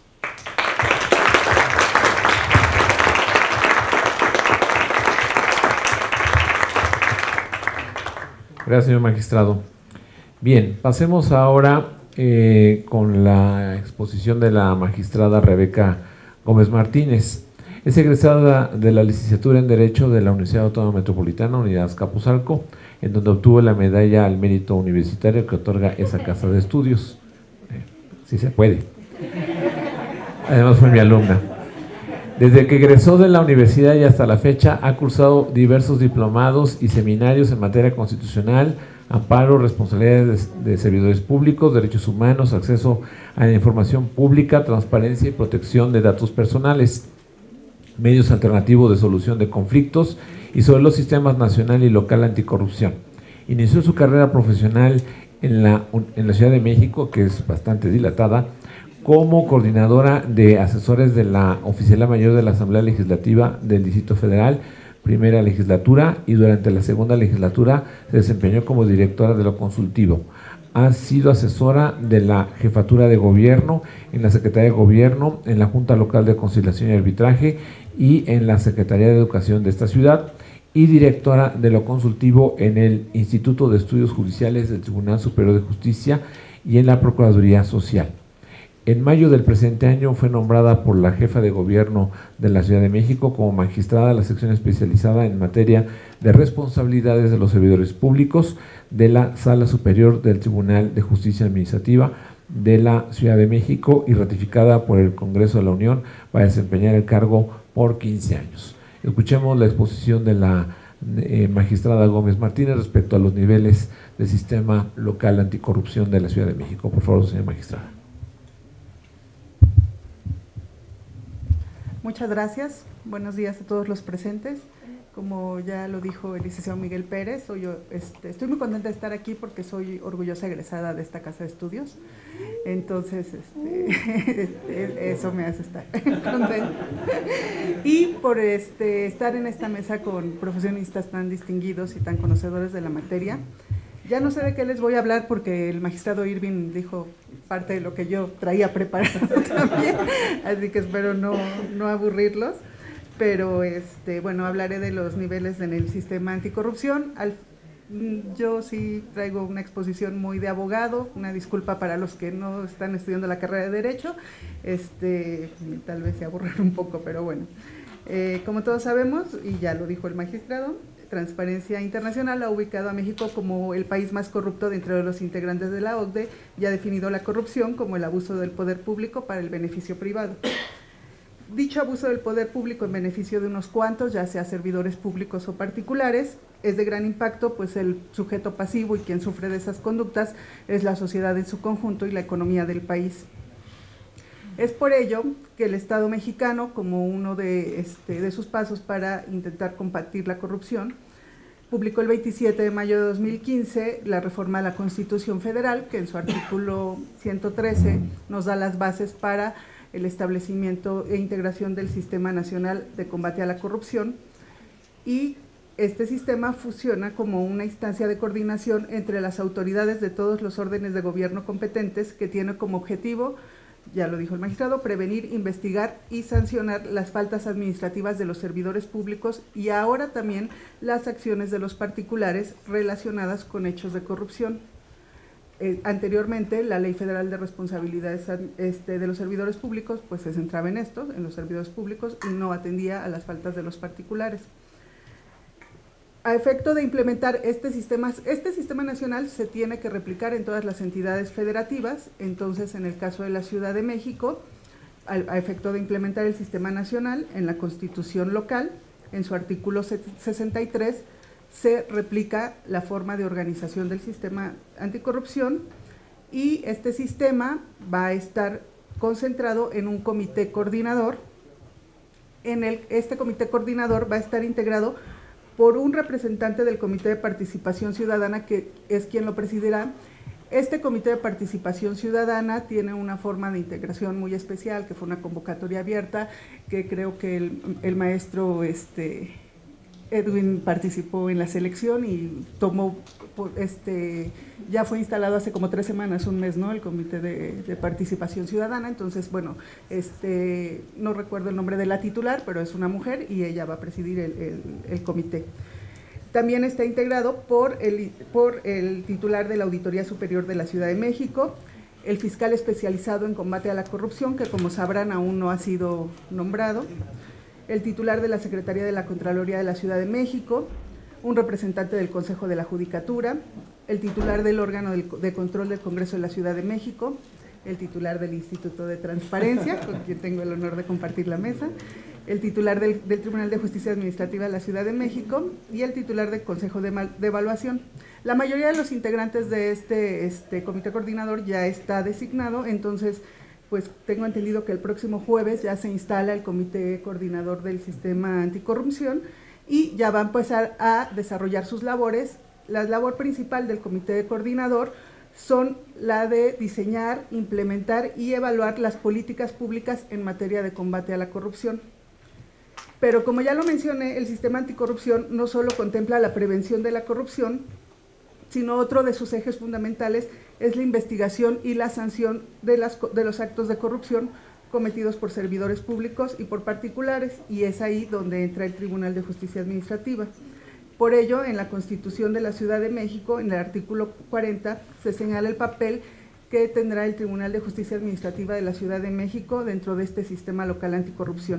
Gracias, señor magistrado. Bien, pasemos ahora eh, con la exposición de la magistrada Rebeca Gómez Martínez. Es egresada de la licenciatura en Derecho de la Universidad Autónoma Metropolitana, Unidad Azcapotzalco, en donde obtuvo la medalla al mérito universitario que otorga esa casa de estudios. Eh, sí se puede. Además fue mi alumna. Desde que egresó de la universidad y hasta la fecha ha cursado diversos diplomados y seminarios en materia constitucional, amparo, responsabilidades de, de servidores públicos, derechos humanos, acceso a la información pública, transparencia y protección de datos personales, medios alternativos de solución de conflictos y sobre los sistemas nacional y local anticorrupción. Inició su carrera profesional en la, en la Ciudad de México, que es bastante dilatada, como coordinadora de asesores de la Oficialía Mayor de la Asamblea Legislativa del Distrito Federal, primera legislatura, y durante la segunda legislatura se desempeñó como directora de lo consultivo. Ha sido asesora de la Jefatura de Gobierno, en la Secretaría de Gobierno, en la Junta Local de Conciliación y Arbitraje y en la Secretaría de Educación de esta ciudad, y directora de lo consultivo en el Instituto de Estudios Judiciales del Tribunal Superior de Justicia y en la Procuraduría Social. En mayo del presente año fue nombrada por la jefa de gobierno de la Ciudad de México como magistrada de la sección especializada en materia de responsabilidades de los servidores públicos de la Sala Superior del Tribunal de Justicia Administrativa de la Ciudad de México y ratificada por el Congreso de la Unión para desempeñar el cargo por quince años. Escuchemos la exposición de la eh, magistrada Gómez Martínez respecto a los niveles del sistema local anticorrupción de la Ciudad de México. Por favor, señora magistrada. Muchas gracias. Buenos días a todos los presentes. Como ya lo dijo el licenciado Miguel Pérez, soy yo, este, estoy muy contenta de estar aquí porque soy orgullosa egresada de esta casa de estudios. Entonces, este, este, eso me hace estar contenta. Y por este, estar en esta mesa con profesionistas tan distinguidos y tan conocedores de la materia. Ya no sé de qué les voy a hablar porque el magistrado Irving dijo parte de lo que yo traía preparado también, así que espero no, no aburrirlos, pero este, bueno, hablaré de los niveles en el sistema anticorrupción. Al, yo sí traigo una exposición muy de abogado, una disculpa para los que no están estudiando la carrera de Derecho, este, tal vez se aburran un poco, pero bueno. Eh, como todos sabemos, y ya lo dijo el magistrado, Transparencia Internacional ha ubicado a México como el país más corrupto dentro de los integrantes de la O C D E y ha definido la corrupción como el abuso del poder público para el beneficio privado. Dicho abuso del poder público en beneficio de unos cuantos, ya sea servidores públicos o particulares, es de gran impacto, pues el sujeto pasivo y quien sufre de esas conductas es la sociedad en su conjunto y la economía del país. Es por ello que el Estado mexicano, como uno de, este, de sus pasos para intentar combatir la corrupción, publicó el veintisiete de mayo de dos mil quince la reforma a la Constitución Federal, que en su artículo ciento trece nos da las bases para el establecimiento e integración del Sistema Nacional de Combate a la Corrupción, y este sistema funciona como una instancia de coordinación entre las autoridades de todos los órdenes de gobierno competentes que tiene como objetivo, ya lo dijo el magistrado, prevenir, investigar y sancionar las faltas administrativas de los servidores públicos y ahora también las acciones de los particulares relacionadas con hechos de corrupción. Eh, anteriormente, la Ley Federal de Responsabilidades este, de los Servidores Públicos pues se centraba en esto, en los servidores públicos, y no atendía a las faltas de los particulares. A efecto de implementar este sistema, este sistema nacional se tiene que replicar en todas las entidades federativas. Entonces, en el caso de la Ciudad de México, a, a efecto de implementar el sistema nacional en la Constitución local, en su artículo sesenta y tres, se replica la forma de organización del sistema anticorrupción, y este sistema va a estar concentrado en un comité coordinador. En el, este comité coordinador va a estar integrado por un representante del Comité de Participación Ciudadana, que es quien lo presidirá. Este Comité de Participación Ciudadana tiene una forma de integración muy especial, que fue una convocatoria abierta, que creo que el, el maestro este, Edwin participó en la selección y tomó, este, ya fue instalado hace como tres semanas, un mes, ¿no?, el Comité de, de Participación Ciudadana. Entonces, bueno, este, no recuerdo el nombre de la titular, pero es una mujer y ella va a presidir el, el, el comité. También está integrado por el, por el titular de la Auditoría Superior de la Ciudad de México, el fiscal especializado en combate a la corrupción, que como sabrán aún no ha sido nombrado, el titular de la Secretaría de la Contraloría de la Ciudad de México, un representante del Consejo de la Judicatura, el titular del órgano de control del Congreso de la Ciudad de México, el titular del Instituto de Transparencia, con quien tengo el honor de compartir la mesa, el titular del, del Tribunal de Justicia Administrativa de la Ciudad de México y el titular del Consejo de, Mal, de Evaluación. La mayoría de los integrantes de este, este comité coordinador ya está designado, entonces pues tengo entendido que el próximo jueves ya se instala el comité coordinador del sistema anticorrupción y ya va a empezar a desarrollar sus labores. La labor principal del comité coordinador son la de diseñar, implementar y evaluar las políticas públicas en materia de combate a la corrupción. Pero como ya lo mencioné, el sistema anticorrupción no solo contempla la prevención de la corrupción, sino otro de sus ejes fundamentales es la investigación y la sanción de, las, de los actos de corrupción cometidos por servidores públicos y por particulares, y es ahí donde entra el Tribunal de Justicia Administrativa. Por ello, en la Constitución de la Ciudad de México, en el artículo cuarenta, se señala el papel que tendrá el Tribunal de Justicia Administrativa de la Ciudad de México dentro de este sistema local anticorrupción.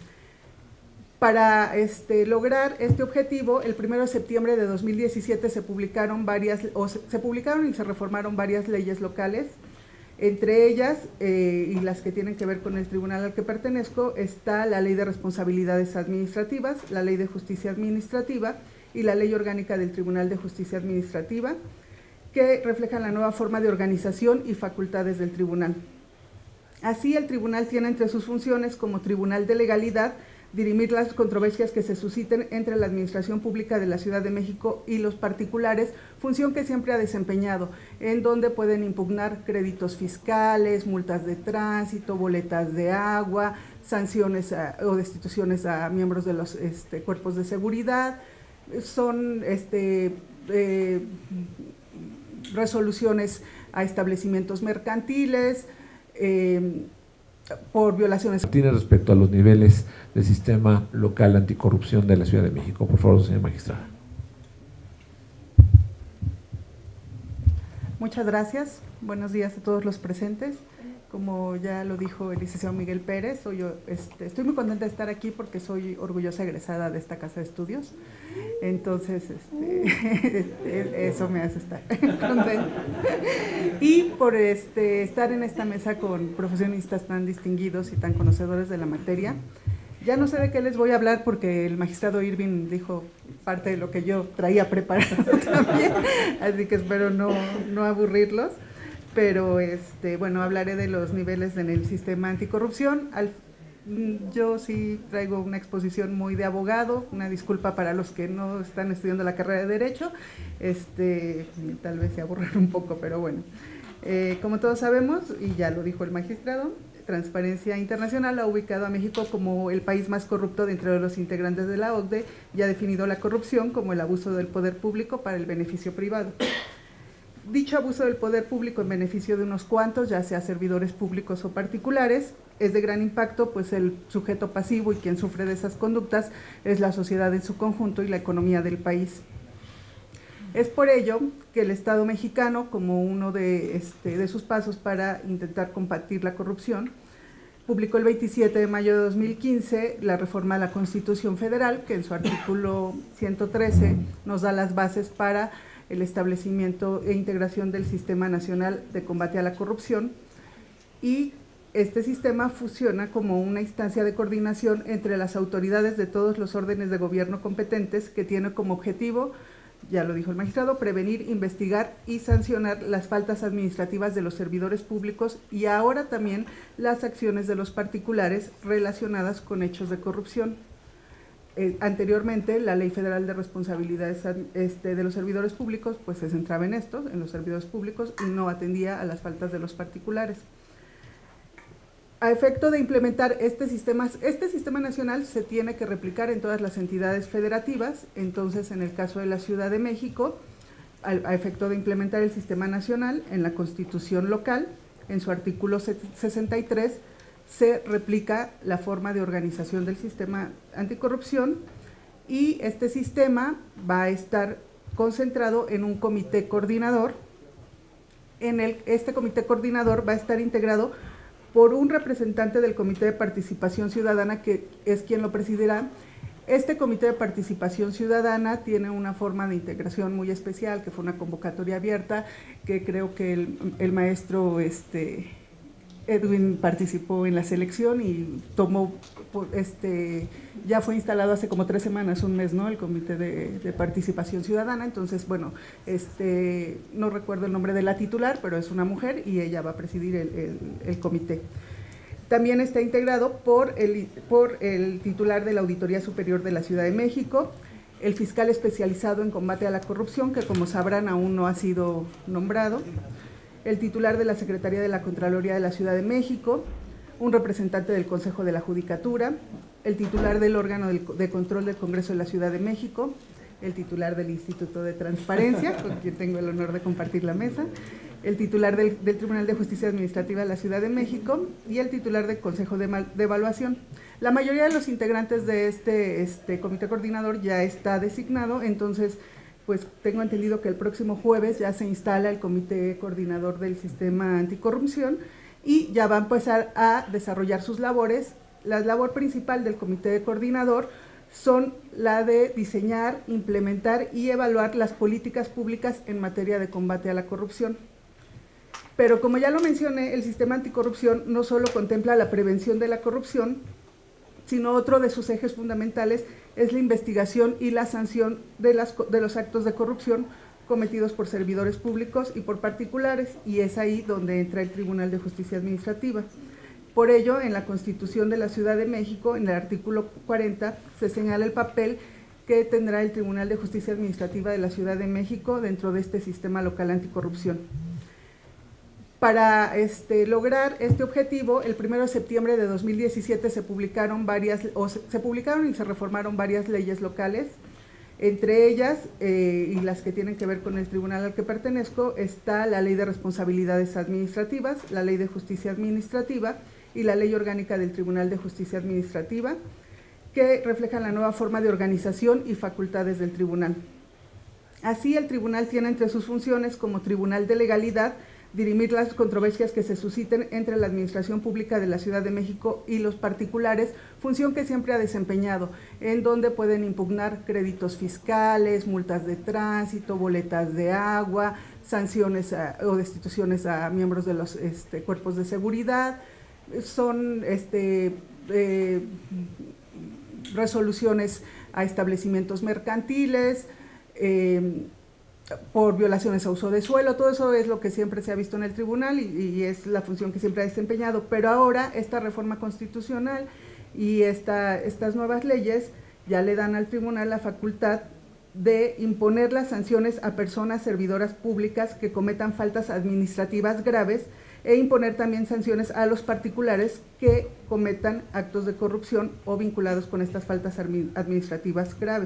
Para este, lograr este objetivo, el primero de septiembre de dos mil diecisiete se publicaron varias, o se, se publicaron y se reformaron varias leyes locales. Entre ellas, eh, y las que tienen que ver con el tribunal al que pertenezco, está la Ley de Responsabilidades Administrativas, la Ley de Justicia Administrativa y la Ley Orgánica del Tribunal de Justicia Administrativa, que reflejan la nueva forma de organización y facultades del tribunal. Así, el tribunal tiene entre sus funciones como tribunal de legalidad dirimir las controversias que se susciten entre la Administración Pública de la Ciudad de México y los particulares, función que siempre ha desempeñado, en donde pueden impugnar créditos fiscales, multas de tránsito, boletas de agua, sanciones a, o destituciones a miembros de los este, cuerpos de seguridad, son este, eh, resoluciones a establecimientos mercantiles, eh, por violaciones. Tiene respecto a los niveles del sistema local anticorrupción de la Ciudad de México, por favor, señora magistrada. Muchas gracias. Buenos días a todos los presentes. Como ya lo dijo el licenciado Miguel Pérez, soy yo, este, estoy muy contenta de estar aquí porque soy orgullosa egresada de esta casa de estudios. Entonces, este, eso me hace estar contenta. Y por este, estar en esta mesa con profesionistas tan distinguidos y tan conocedores de la materia. Ya no sé de qué les voy a hablar porque el magistrado Irving dijo parte de lo que yo traía preparado también, así que espero no, no aburrirlos. Pero este, bueno, hablaré de los niveles en el sistema anticorrupción. Al, yo sí traigo una exposición muy de abogado, una disculpa para los que no están estudiando la carrera de Derecho, este, tal vez se aburran un poco, pero bueno. Eh, como todos sabemos, y ya lo dijo el magistrado, Transparencia Internacional ha ubicado a México como el país más corrupto dentro de los integrantes de la O C D E y ha definido la corrupción como el abuso del poder público para el beneficio privado. Dicho abuso del poder público en beneficio de unos cuantos, ya sea servidores públicos o particulares, es de gran impacto, pues el sujeto pasivo y quien sufre de esas conductas es la sociedad en su conjunto y la economía del país. Es por ello que el Estado mexicano, como uno de, este, de sus pasos para intentar combatir la corrupción, publicó el veintisiete de mayo de dos mil quince la reforma a la Constitución Federal, que en su artículo ciento trece nos da las bases para el establecimiento e integración del Sistema Nacional de Combate a la Corrupción, y este sistema funciona como una instancia de coordinación entre las autoridades de todos los órdenes de gobierno competentes que tiene como objetivo, ya lo dijo el magistrado, prevenir, investigar y sancionar las faltas administrativas de los servidores públicos y ahora también las acciones de los particulares relacionadas con hechos de corrupción. Eh, anteriormente, la Ley Federal de Responsabilidades este, de los Servidores Públicos pues se centraba en esto, en los servidores públicos, y no atendía a las faltas de los particulares. A efecto de implementar este sistema, este sistema nacional se tiene que replicar en todas las entidades federativas. Entonces, en el caso de la Ciudad de México, a, a efecto de implementar el sistema nacional en la Constitución local, en su artículo sesenta y tres, se replica la forma de organización del sistema anticorrupción y este sistema va a estar concentrado en un comité coordinador. En el, este comité coordinador va a estar integrado por un representante del Comité de Participación Ciudadana, que es quien lo presidirá. Este Comité de Participación Ciudadana tiene una forma de integración muy especial, que fue una convocatoria abierta, que creo que el, el maestro este, Edwin participó en la selección y tomó, este, ya fue instalado hace como tres semanas, un mes, ¿no?, el Comité de, de Participación Ciudadana. Entonces, bueno, este, no recuerdo el nombre de la titular, pero es una mujer y ella va a presidir el, el, el comité. También está integrado por el, por el titular de la Auditoría Superior de la Ciudad de México, el fiscal especializado en combate a la corrupción, que como sabrán aún no ha sido nombrado, el titular de la Secretaría de la Contraloría de la Ciudad de México, un representante del Consejo de la Judicatura, el titular del órgano de control del Congreso de la Ciudad de México, el titular del Instituto de Transparencia, con quien tengo el honor de compartir la mesa, el titular del, del Tribunal de Justicia Administrativa de la Ciudad de México y el titular del Consejo de, Mal, de Evaluación. La mayoría de los integrantes de este, este comité coordinador ya está designado, entonces pues tengo entendido que el próximo jueves ya se instala el comité coordinador del sistema anticorrupción y ya va a empezar a desarrollar sus labores. La labor principal del comité coordinador son la de diseñar, implementar y evaluar las políticas públicas en materia de combate a la corrupción. Pero como ya lo mencioné, el sistema anticorrupción no solo contempla la prevención de la corrupción, sino otro de sus ejes fundamentales es la investigación y la sanción de, las, de los actos de corrupción cometidos por servidores públicos y por particulares, y es ahí donde entra el Tribunal de Justicia Administrativa. Por ello, en la Constitución de la Ciudad de México, en el artículo cuarenta, se señala el papel que tendrá el Tribunal de Justicia Administrativa de la Ciudad de México dentro de este sistema local anticorrupción. Para este, lograr este objetivo, el primero de septiembre de dos mil diecisiete se publicaron varias, o se, se publicaron y se reformaron varias leyes locales. Entre ellas, eh, y las que tienen que ver con el tribunal al que pertenezco, está la Ley de Responsabilidades Administrativas, la Ley de Justicia Administrativa y la Ley Orgánica del Tribunal de Justicia Administrativa, que reflejan la nueva forma de organización y facultades del tribunal. Así, el tribunal tiene entre sus funciones como tribunal de legalidad dirimir las controversias que se susciten entre la Administración Pública de la Ciudad de México y los particulares, función que siempre ha desempeñado, en donde pueden impugnar créditos fiscales, multas de tránsito, boletas de agua, sanciones a, o destituciones a miembros de los este, cuerpos de seguridad, son este, eh, resoluciones a establecimientos mercantiles, eh, por violaciones a uso de suelo. Todo eso es lo que siempre se ha visto en el tribunal y, y es la función que siempre ha desempeñado, pero ahora esta reforma constitucional y esta, estas nuevas leyes ya le dan al tribunal la facultad de imponer las sanciones a personas servidoras públicas que cometan faltas administrativas graves e imponer también sanciones a los particulares que cometan actos de corrupción o vinculados con estas faltas administrativas graves.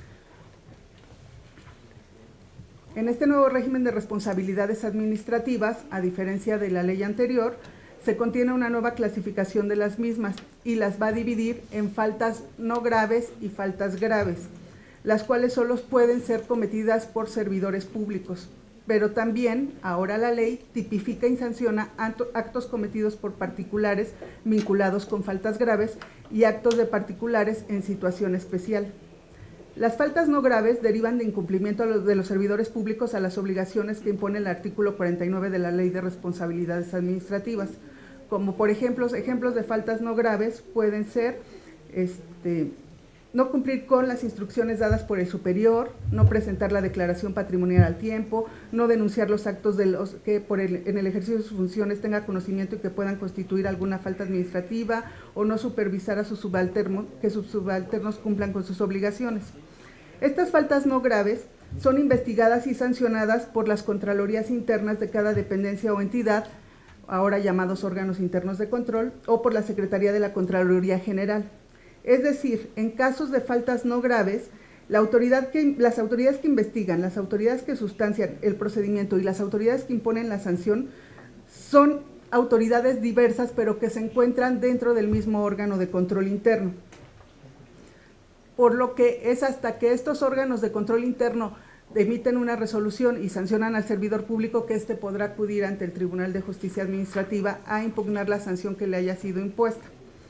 En este nuevo régimen de responsabilidades administrativas, a diferencia de la ley anterior, se contiene una nueva clasificación de las mismas y las va a dividir en faltas no graves y faltas graves, las cuales solo pueden ser cometidas por servidores públicos. Pero también, ahora la ley tipifica y sanciona actos cometidos por particulares vinculados con faltas graves y actos de particulares en situación especial. Las faltas no graves derivan de incumplimiento de los servidores públicos a las obligaciones que impone el artículo cuarenta y nueve de la Ley de Responsabilidades Administrativas, como por ejemplo, ejemplos de faltas no graves pueden ser este, no cumplir con las instrucciones dadas por el superior, no presentar la declaración patrimonial al tiempo, no denunciar los actos de los que por el, en el ejercicio de sus funciones tenga conocimiento y que puedan constituir alguna falta administrativa, o no supervisar a sus subalternos, que sus subalternos cumplan con sus obligaciones. Estas faltas no graves son investigadas y sancionadas por las Contralorías internas de cada dependencia o entidad, ahora llamados órganos internos de control, o por la Secretaría de la Contraloría General. Es decir, en casos de faltas no graves, la autoridad que, las autoridades que investigan, las autoridades que sustancian el procedimiento y las autoridades que imponen la sanción son autoridades diversas, pero que se encuentran dentro del mismo órgano de control interno. por lo que es hasta que estos órganos de control interno emiten una resolución y sancionan al servidor público que éste podrá acudir ante el Tribunal de Justicia Administrativa a impugnar la sanción que le haya sido impuesta.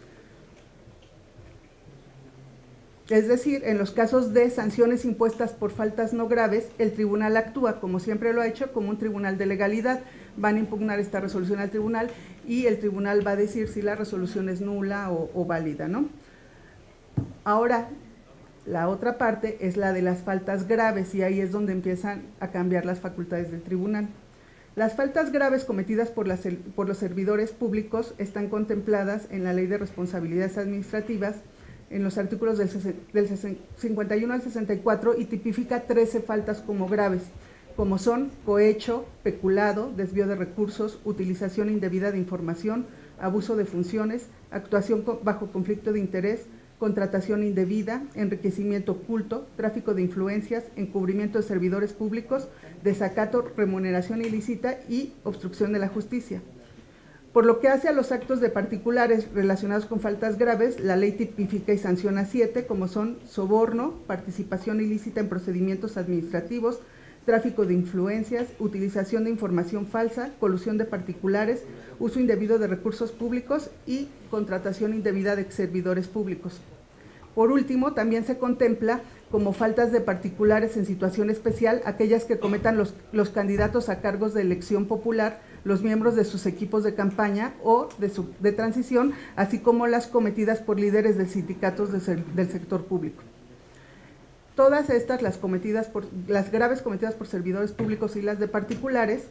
Es decir, en los casos de sanciones impuestas por faltas no graves, el tribunal actúa, como siempre lo ha hecho, como un tribunal de legalidad. Van a impugnar esta resolución al tribunal y el tribunal va a decir si la resolución es nula o, o válida, ¿no? Ahora, la otra parte es la de las faltas graves y ahí es donde empiezan a cambiar las facultades del tribunal. Las faltas graves cometidas por, las, por los servidores públicos están contempladas en la Ley de Responsabilidades Administrativas, en los artículos del, del cincuenta y uno al sesenta y cuatro, y tipifica trece faltas como graves, como son cohecho, peculado, desvío de recursos, utilización indebida de información, abuso de funciones, actuación bajo conflicto de interés, contratación indebida, enriquecimiento oculto, tráfico de influencias, encubrimiento de servidores públicos, desacato, remuneración ilícita y obstrucción de la justicia. Por lo que hace a los actos de particulares relacionados con faltas graves, la ley tipifica y sanciona siete, como son soborno, participación ilícita en procedimientos administrativos, tráfico de influencias, utilización de información falsa, colusión de particulares, uso indebido de recursos públicos y contratación indebida de servidores públicos. Por último, también se contempla como faltas de particulares en situación especial aquellas que cometan los, los candidatos a cargos de elección popular, los miembros de sus equipos de campaña o de, su, de transición, así como las cometidas por líderes de sindicatos de ser, del sector público. Todas estas, las, cometidas por, las graves cometidas por servidores públicos y las de particulares,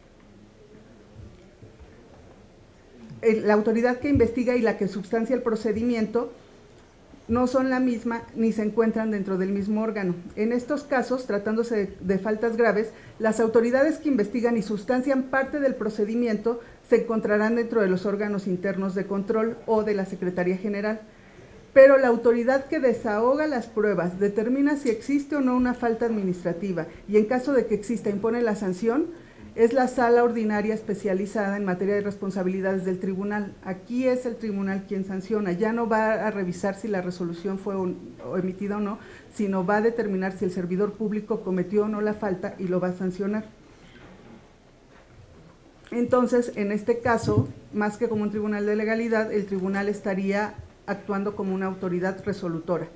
la autoridad que investiga y la que substancia el procedimiento no son la misma ni se encuentran dentro del mismo órgano. En estos casos, tratándose de, de faltas graves, las autoridades que investigan y sustancian parte del procedimiento se encontrarán dentro de los órganos internos de control o de la Secretaría General. Pero la autoridad que desahoga las pruebas determina si existe o no una falta administrativa y en caso de que exista impone la sanción, es la sala ordinaria especializada en materia de responsabilidades del tribunal. Aquí es el tribunal quien sanciona, ya no va a revisar si la resolución fue emitida o no, sino va a determinar si el servidor público cometió o no la falta y lo va a sancionar. Entonces, en este caso, más que como un tribunal de legalidad, el tribunal estaría actuando como una autoridad resolutora.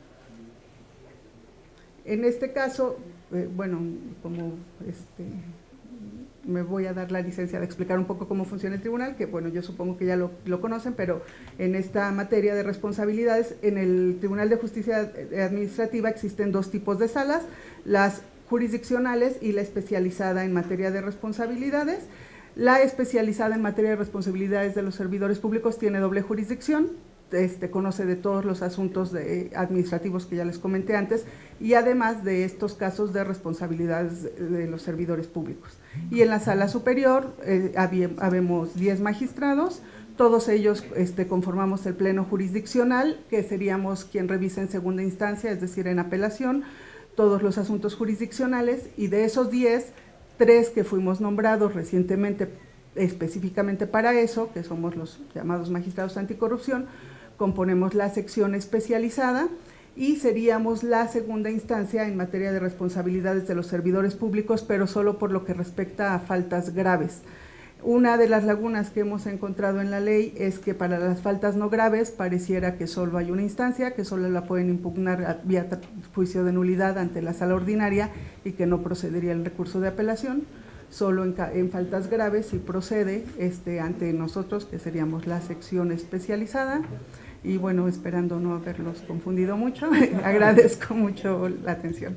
En este caso, eh, bueno, como este, me voy a dar la licencia de explicar un poco cómo funciona el tribunal, que bueno, yo supongo que ya lo, lo conocen, pero en esta materia de responsabilidades, en el Tribunal de Justicia Administrativa existen dos tipos de salas, las jurisdiccionales y la especializada en materia de responsabilidades. La especializada en materia de responsabilidades de los servidores públicos tiene doble jurisdicción, Este, conoce de todos los asuntos de, administrativos que ya les comenté antes y además de estos casos de responsabilidades de, de los servidores públicos. Y en la sala superior eh, habemos diez magistrados, todos ellos este, conformamos el pleno jurisdiccional, que seríamos quien revisa en segunda instancia, es decir, en apelación, todos los asuntos jurisdiccionales, y de esos diez, tres que fuimos nombrados recientemente específicamente para eso, que somos los llamados magistrados anticorrupción, componemos la sección especializada y seríamos la segunda instancia en materia de responsabilidades de los servidores públicos, pero solo por lo que respecta a faltas graves. Una de las lagunas que hemos encontrado en la ley es que para las faltas no graves pareciera que solo hay una instancia, que solo la pueden impugnar vía juicio de nulidad ante la sala ordinaria y que no procedería el recurso de apelación. Solo en, en faltas graves sí procede este, ante nosotros, que seríamos la sección especializada. Y bueno, esperando no haberlos confundido mucho, agradezco mucho la atención.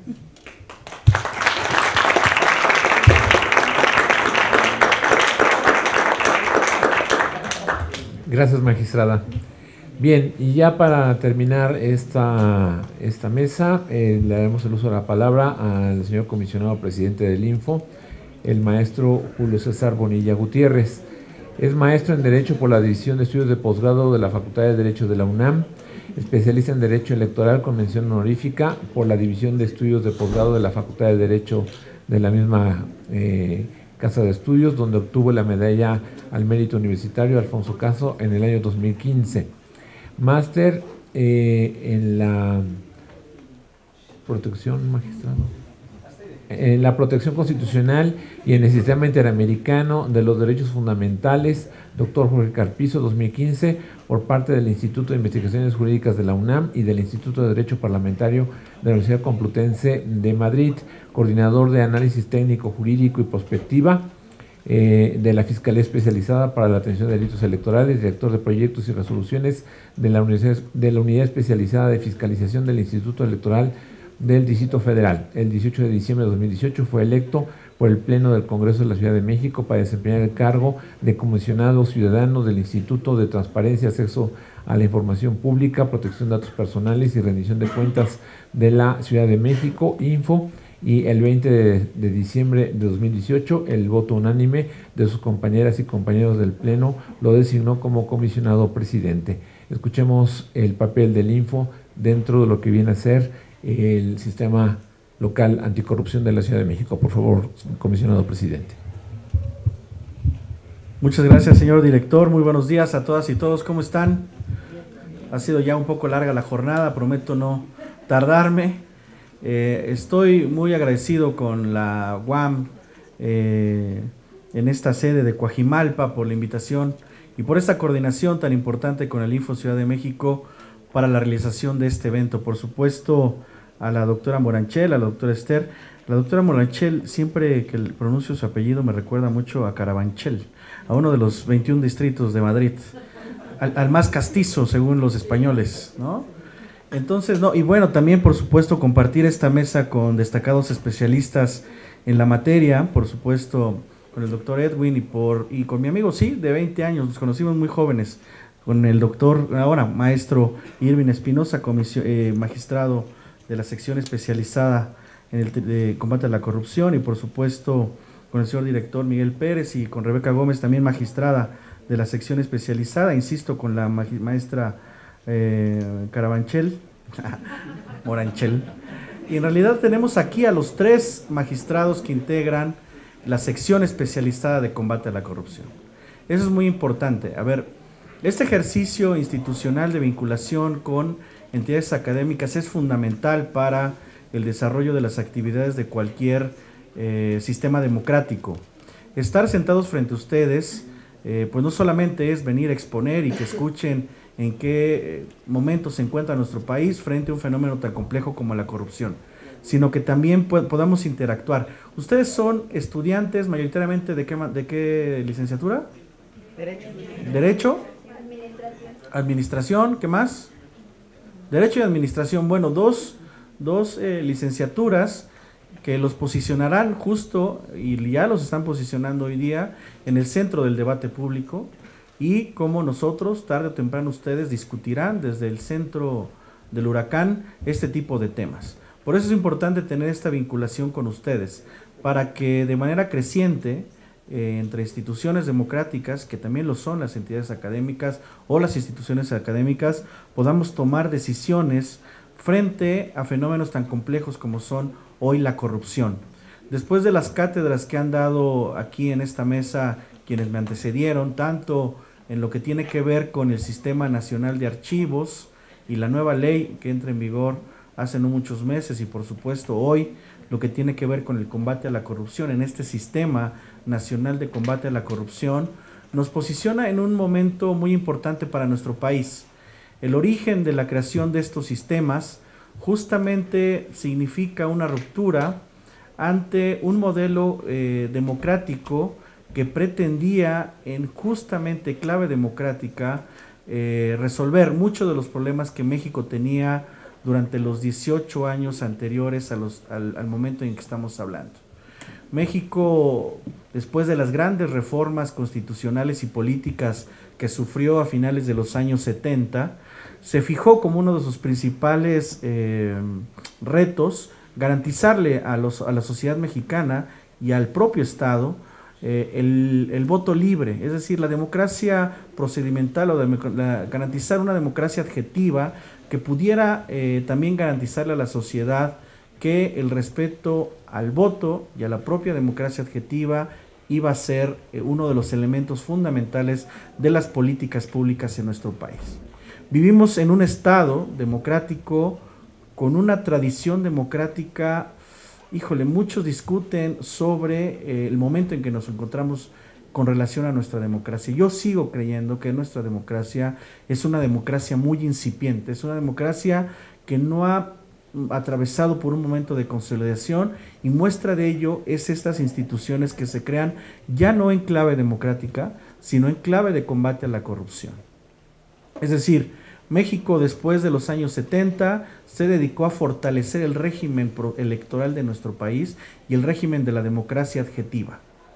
Gracias, magistrada. Bien, y ya para terminar esta, esta mesa, eh, le daremos el uso de la palabra al señor comisionado presidente del Info, el maestro Julio César Bonilla Gutiérrez. Es maestro en Derecho por la División de Estudios de Posgrado de la Facultad de Derecho de la UNAM, especialista en Derecho Electoral con mención honorífica por la División de Estudios de Posgrado de la Facultad de Derecho de la misma eh, Casa de Estudios, donde obtuvo la medalla al Mérito Universitario Alfonso Caso en el año dos mil quince. Máster eh, en la Protección, magistrado. En la protección constitucional y en el sistema interamericano de los derechos fundamentales, doctor Jorge Carpizo, dos mil quince, por parte del Instituto de Investigaciones Jurídicas de la UNAM y del Instituto de Derecho Parlamentario de la Universidad Complutense de Madrid, coordinador de análisis técnico, jurídico y prospectiva eh, de la Fiscalía Especializada para la Atención de Delitos Electorales, director de proyectos y resoluciones de la, Universidad, de la Unidad Especializada de Fiscalización del Instituto Electoral del Distrito Federal. El dieciocho de diciembre de dos mil dieciocho fue electo por el Pleno del Congreso de la Ciudad de México para desempeñar el cargo de comisionado ciudadano del Instituto de Transparencia, Acceso a la Información Pública, Protección de Datos Personales y Rendición de Cuentas de la Ciudad de México, Info, y el veinte de diciembre de dos mil dieciocho el voto unánime de sus compañeras y compañeros del Pleno lo designó como comisionado presidente. Escuchemos el papel del Info dentro de lo que viene a ser el sistema local anticorrupción de la Ciudad de México. Por favor, comisionado presidente. Muchas gracias, señor director. Muy buenos días a todas y todos. ¿Cómo están? Ha sido ya un poco larga la jornada, prometo no tardarme. Eh, estoy muy agradecido con la U A M eh, en esta sede de Coajimalpa por la invitación y por esta coordinación tan importante con el Info Ciudad de México para la realización de este evento. Por supuesto, a la doctora Moranchel, a la doctora Esther. La doctora Moranchel, siempre que pronuncio su apellido, me recuerda mucho a Carabanchel, a uno de los veintiún distritos de Madrid, al, al más castizo, según los españoles, ¿no? Entonces, no, y bueno, también, por supuesto, compartir esta mesa con destacados especialistas en la materia, por supuesto, con el doctor Edwin y, por, y con mi amigo, sí, de veinte años, nos conocimos muy jóvenes, con el doctor, ahora maestro Irving Espinosa, eh, magistrado de la sección especializada en el de combate a la corrupción, y por supuesto con el señor director Miguel Pérez, y con Rebeca Gómez, también magistrada de la sección especializada, insisto, con la ma maestra eh, Carabanchel, Moranchel. Y en realidad tenemos aquí a los tres magistrados que integran la sección especializada de combate a la corrupción. Eso es muy importante. A ver, este ejercicio institucional de vinculación con entidades académicas es fundamental para el desarrollo de las actividades de cualquier eh, sistema democrático. Estar sentados frente a ustedes, eh, pues no solamente es venir a exponer y que escuchen en qué momento se encuentra nuestro país frente a un fenómeno tan complejo como la corrupción, sino que también podamos interactuar. ¿Ustedes son estudiantes mayoritariamente de qué, de qué licenciatura? Derecho. ¿Derecho? Administración. Administración, ¿qué más? Derecho y Administración. Bueno, dos, dos eh, licenciaturas que los posicionarán justo, y ya los están posicionando hoy día, en el centro del debate público, y como nosotros, tarde o temprano, ustedes discutirán desde el centro del huracán este tipo de temas. Por eso es importante tener esta vinculación con ustedes, para que de manera creciente, eh, entre instituciones democráticas, que también lo son las entidades académicas o las instituciones académicas, podamos tomar decisiones frente a fenómenos tan complejos como son hoy la corrupción. Después de las cátedras que han dado aquí en esta mesa quienes me antecedieron, tanto en lo que tiene que ver con el Sistema Nacional de Archivos y la nueva ley que entra en vigor hace no muchos meses, y por supuesto hoy lo que tiene que ver con el combate a la corrupción en este Sistema Nacional de Combate a la Corrupción, nos posiciona en un momento muy importante para nuestro país. El origen de la creación de estos sistemas justamente significa una ruptura ante un modelo eh, democrático que pretendía en justamente clave democrática eh, resolver muchos de los problemas que México tenía durante los dieciocho años anteriores a los, al, al momento en que estamos hablando. México, después de las grandes reformas constitucionales y políticas que sufrió a finales de los años setenta, se fijó como uno de sus principales eh, retos garantizarle a, los, a la sociedad mexicana y al propio Estado eh, el, el voto libre, es decir, la democracia procedimental, o de, la, garantizar una democracia adjetiva que pudiera eh, también garantizarle a la sociedad que el respeto al voto y a la propia democracia adjetiva iba a ser eh, uno de los elementos fundamentales de las políticas públicas en nuestro país. Vivimos en un Estado democrático con una tradición democrática. Híjole, muchos discuten sobre eh, el momento en que nos encontramos con relación a nuestra democracia. Yo sigo creyendo que nuestra democracia es una democracia muy incipiente, es una democracia que no ha atravesado por un momento de consolidación, y muestra de ello es estas instituciones que se crean ya no en clave democrática, sino en clave de combate a la corrupción. Es decir, México después de los años setenta se dedicó a fortalecer el régimen electoral de nuestro país y el régimen de la democracia adjetiva,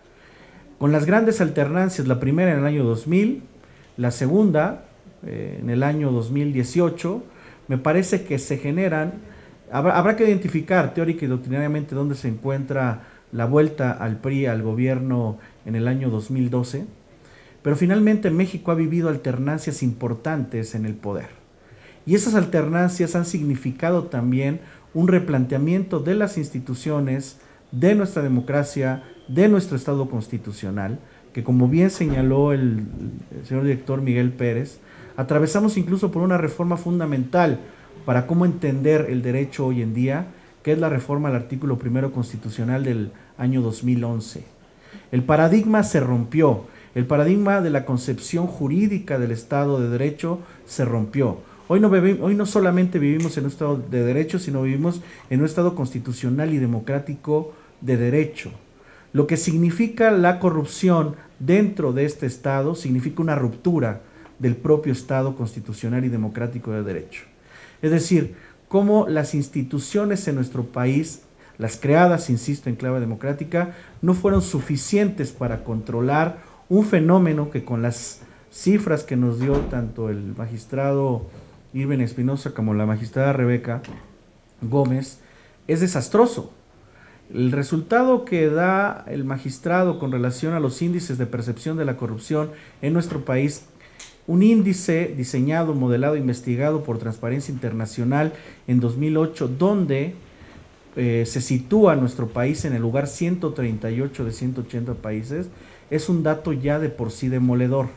con las grandes alternancias, la primera en el año dos mil, la segunda eh, en el año dos mil dieciocho. Me parece que se generan, habrá, habrá que identificar teórica y doctrinariamente dónde se encuentra la vuelta al P R I al gobierno en el año dos mil doce, pero finalmente México ha vivido alternancias importantes en el poder, y esas alternancias han significado también un replanteamiento de las instituciones, de nuestra democracia, de nuestro Estado constitucional, que como bien señaló el, el señor director Miguel Pérez, atravesamos incluso por una reforma fundamental para cómo entender el derecho hoy en día, que es la reforma al artículo primero constitucional del año dos mil once. El paradigma se rompió, el paradigma de la concepción jurídica del Estado de Derecho se rompió. Hoy no, hoy no solamente vivimos en un Estado de Derecho, sino vivimos en un Estado constitucional y democrático de derecho. Lo que significa la corrupción dentro de este Estado significa una ruptura del propio Estado constitucional y democrático de derecho. Es decir, cómo las instituciones en nuestro país, las creadas, insisto, en clave democrática, no fueron suficientes para controlar un fenómeno que, con las cifras que nos dio tanto el magistrado Irving Espinosa como la magistrada Rebeca Gómez, es desastroso. El resultado que da el magistrado con relación a los índices de percepción de la corrupción en nuestro país, un índice diseñado, modelado, investigado por Transparencia Internacional en dos mil ocho, donde eh, se sitúa nuestro país en el lugar ciento treinta y ocho de ciento ochenta países, es un dato ya de por sí demoledor.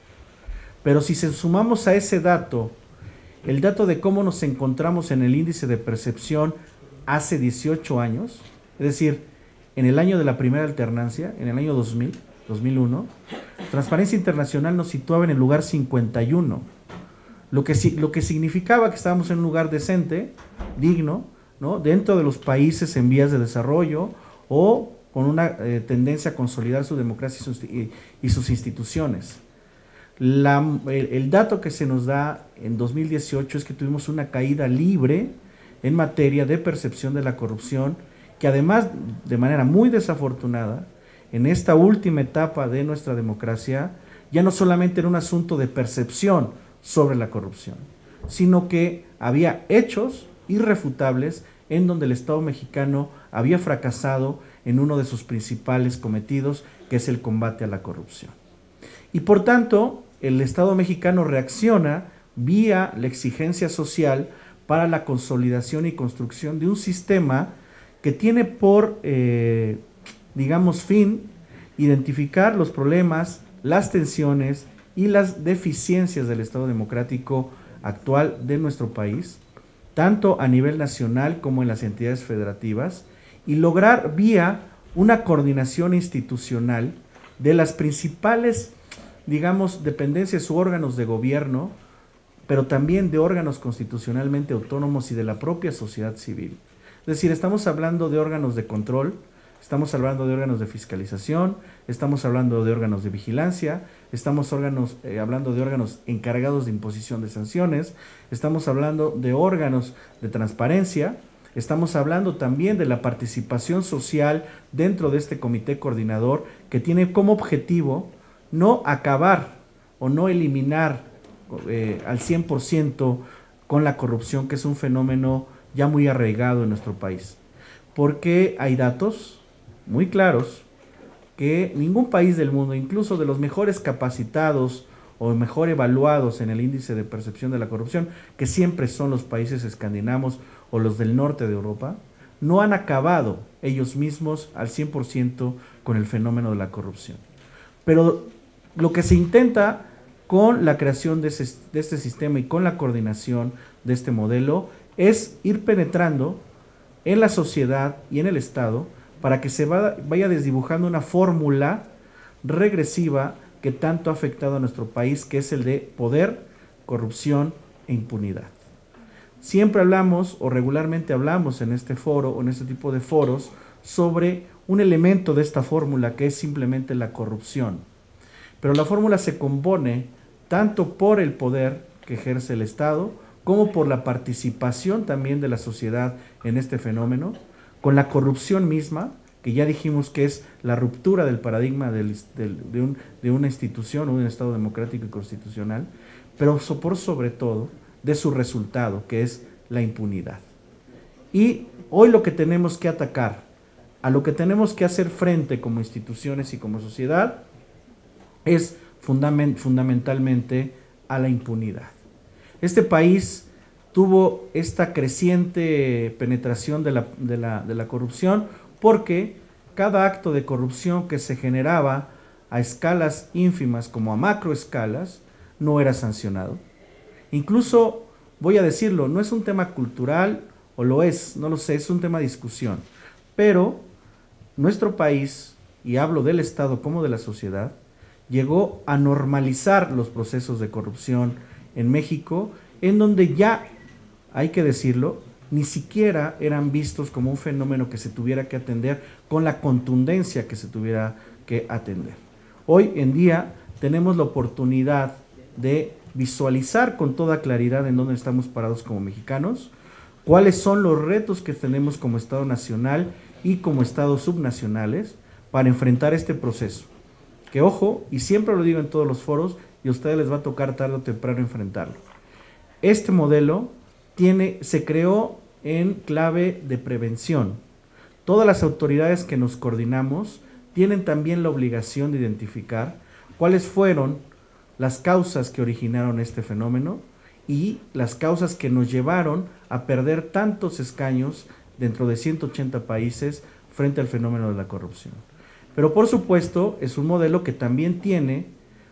Pero si se sumamos a ese dato, el dato de cómo nos encontramos en el índice de percepción hace dieciocho años, es decir, en el año de la primera alternancia, en el año dos mil, dos mil uno, Transparencia Internacional nos situaba en el lugar cincuenta y uno, lo que, lo que significaba que estábamos en un lugar decente, digno, ¿no?, dentro de los países en vías de desarrollo o con una eh, tendencia a consolidar su democracia y sus, y, y sus instituciones. La, el, el dato que se nos da en dos mil dieciocho es que tuvimos una caída libre en materia de percepción de la corrupción, que además, de manera muy desafortunada, en esta última etapa de nuestra democracia, ya no solamente era un asunto de percepción sobre la corrupción, sino que había hechos irrefutables en donde el Estado mexicano había fracasado en uno de sus principales cometidos, que es el combate a la corrupción. Y por tanto, el Estado mexicano reacciona vía la exigencia social para la consolidación y construcción de un sistema que tiene por, eh, digamos, fin identificar los problemas, las tensiones y las deficiencias del Estado democrático actual de nuestro país, tanto a nivel nacional como en las entidades federativas, y lograr vía una coordinación institucional de las principales, digamos, dependencias u órganos de gobierno, pero también de órganos constitucionalmente autónomos y de la propia sociedad civil. Es decir, estamos hablando de órganos de control, estamos hablando de órganos de fiscalización, estamos hablando de órganos de vigilancia, estamos órganos, eh, hablando de órganos encargados de imposición de sanciones, estamos hablando de órganos de transparencia, estamos hablando también de la participación social dentro de este comité coordinador, que tiene como objetivo no acabar o no eliminar eh, al cien por ciento con la corrupción, que es un fenómeno ya muy arraigado en nuestro país, porque hay datos muy claros que ningún país del mundo, incluso de los mejores capacitados o mejor evaluados en el índice de percepción de la corrupción, que siempre son los países escandinavos o los del norte de Europa, no han acabado ellos mismos al cien por ciento con el fenómeno de la corrupción. Pero lo que se intenta con la creación de, ese, de este sistema y con la coordinación de este modelo es ir penetrando en la sociedad y en el Estado para que se va, vaya desdibujando una fórmula regresiva que tanto ha afectado a nuestro país, que es el de poder, corrupción e impunidad. Siempre hablamos, o regularmente hablamos en este foro, o en este tipo de foros, sobre un elemento de esta fórmula que es simplemente la corrupción. Pero la fórmula se compone tanto por el poder que ejerce el Estado, como por la participación también de la sociedad en este fenómeno, con la corrupción misma, que ya dijimos que es la ruptura del paradigma del, del, de, un, de una institución o un Estado democrático y constitucional, pero so, por sobre todo de su resultado, que es la impunidad. Y hoy lo que tenemos que atacar, a lo que tenemos que hacer frente como instituciones y como sociedad, es fundament, fundamentalmente a la impunidad. Este país tuvo esta creciente penetración de la, de la, de la corrupción porque cada acto de corrupción que se generaba a escalas ínfimas como a macroescalas no era sancionado. Incluso, voy a decirlo, no es un tema cultural, o lo es, no lo sé, es un tema de discusión, pero nuestro país, y hablo del Estado como de la sociedad, llegó a normalizar los procesos de corrupción en México, en donde ya, hay que decirlo, ni siquiera eran vistos como un fenómeno que se tuviera que atender con la contundencia que se tuviera que atender. Hoy en día tenemos la oportunidad de visualizar con toda claridad en dónde estamos parados como mexicanos, cuáles son los retos que tenemos como Estado nacional y como Estados subnacionales para enfrentar este proceso. Que ojo, y siempre lo digo en todos los foros, y a ustedes les va a tocar tarde o temprano enfrentarlo. Este modelo tiene, se creó en clave de prevención. Todas las autoridades que nos coordinamos tienen también la obligación de identificar cuáles fueron las causas que originaron este fenómeno y las causas que nos llevaron a perder tantos escaños dentro de ciento ochenta países frente al fenómeno de la corrupción. Pero por supuesto es un modelo que también tiene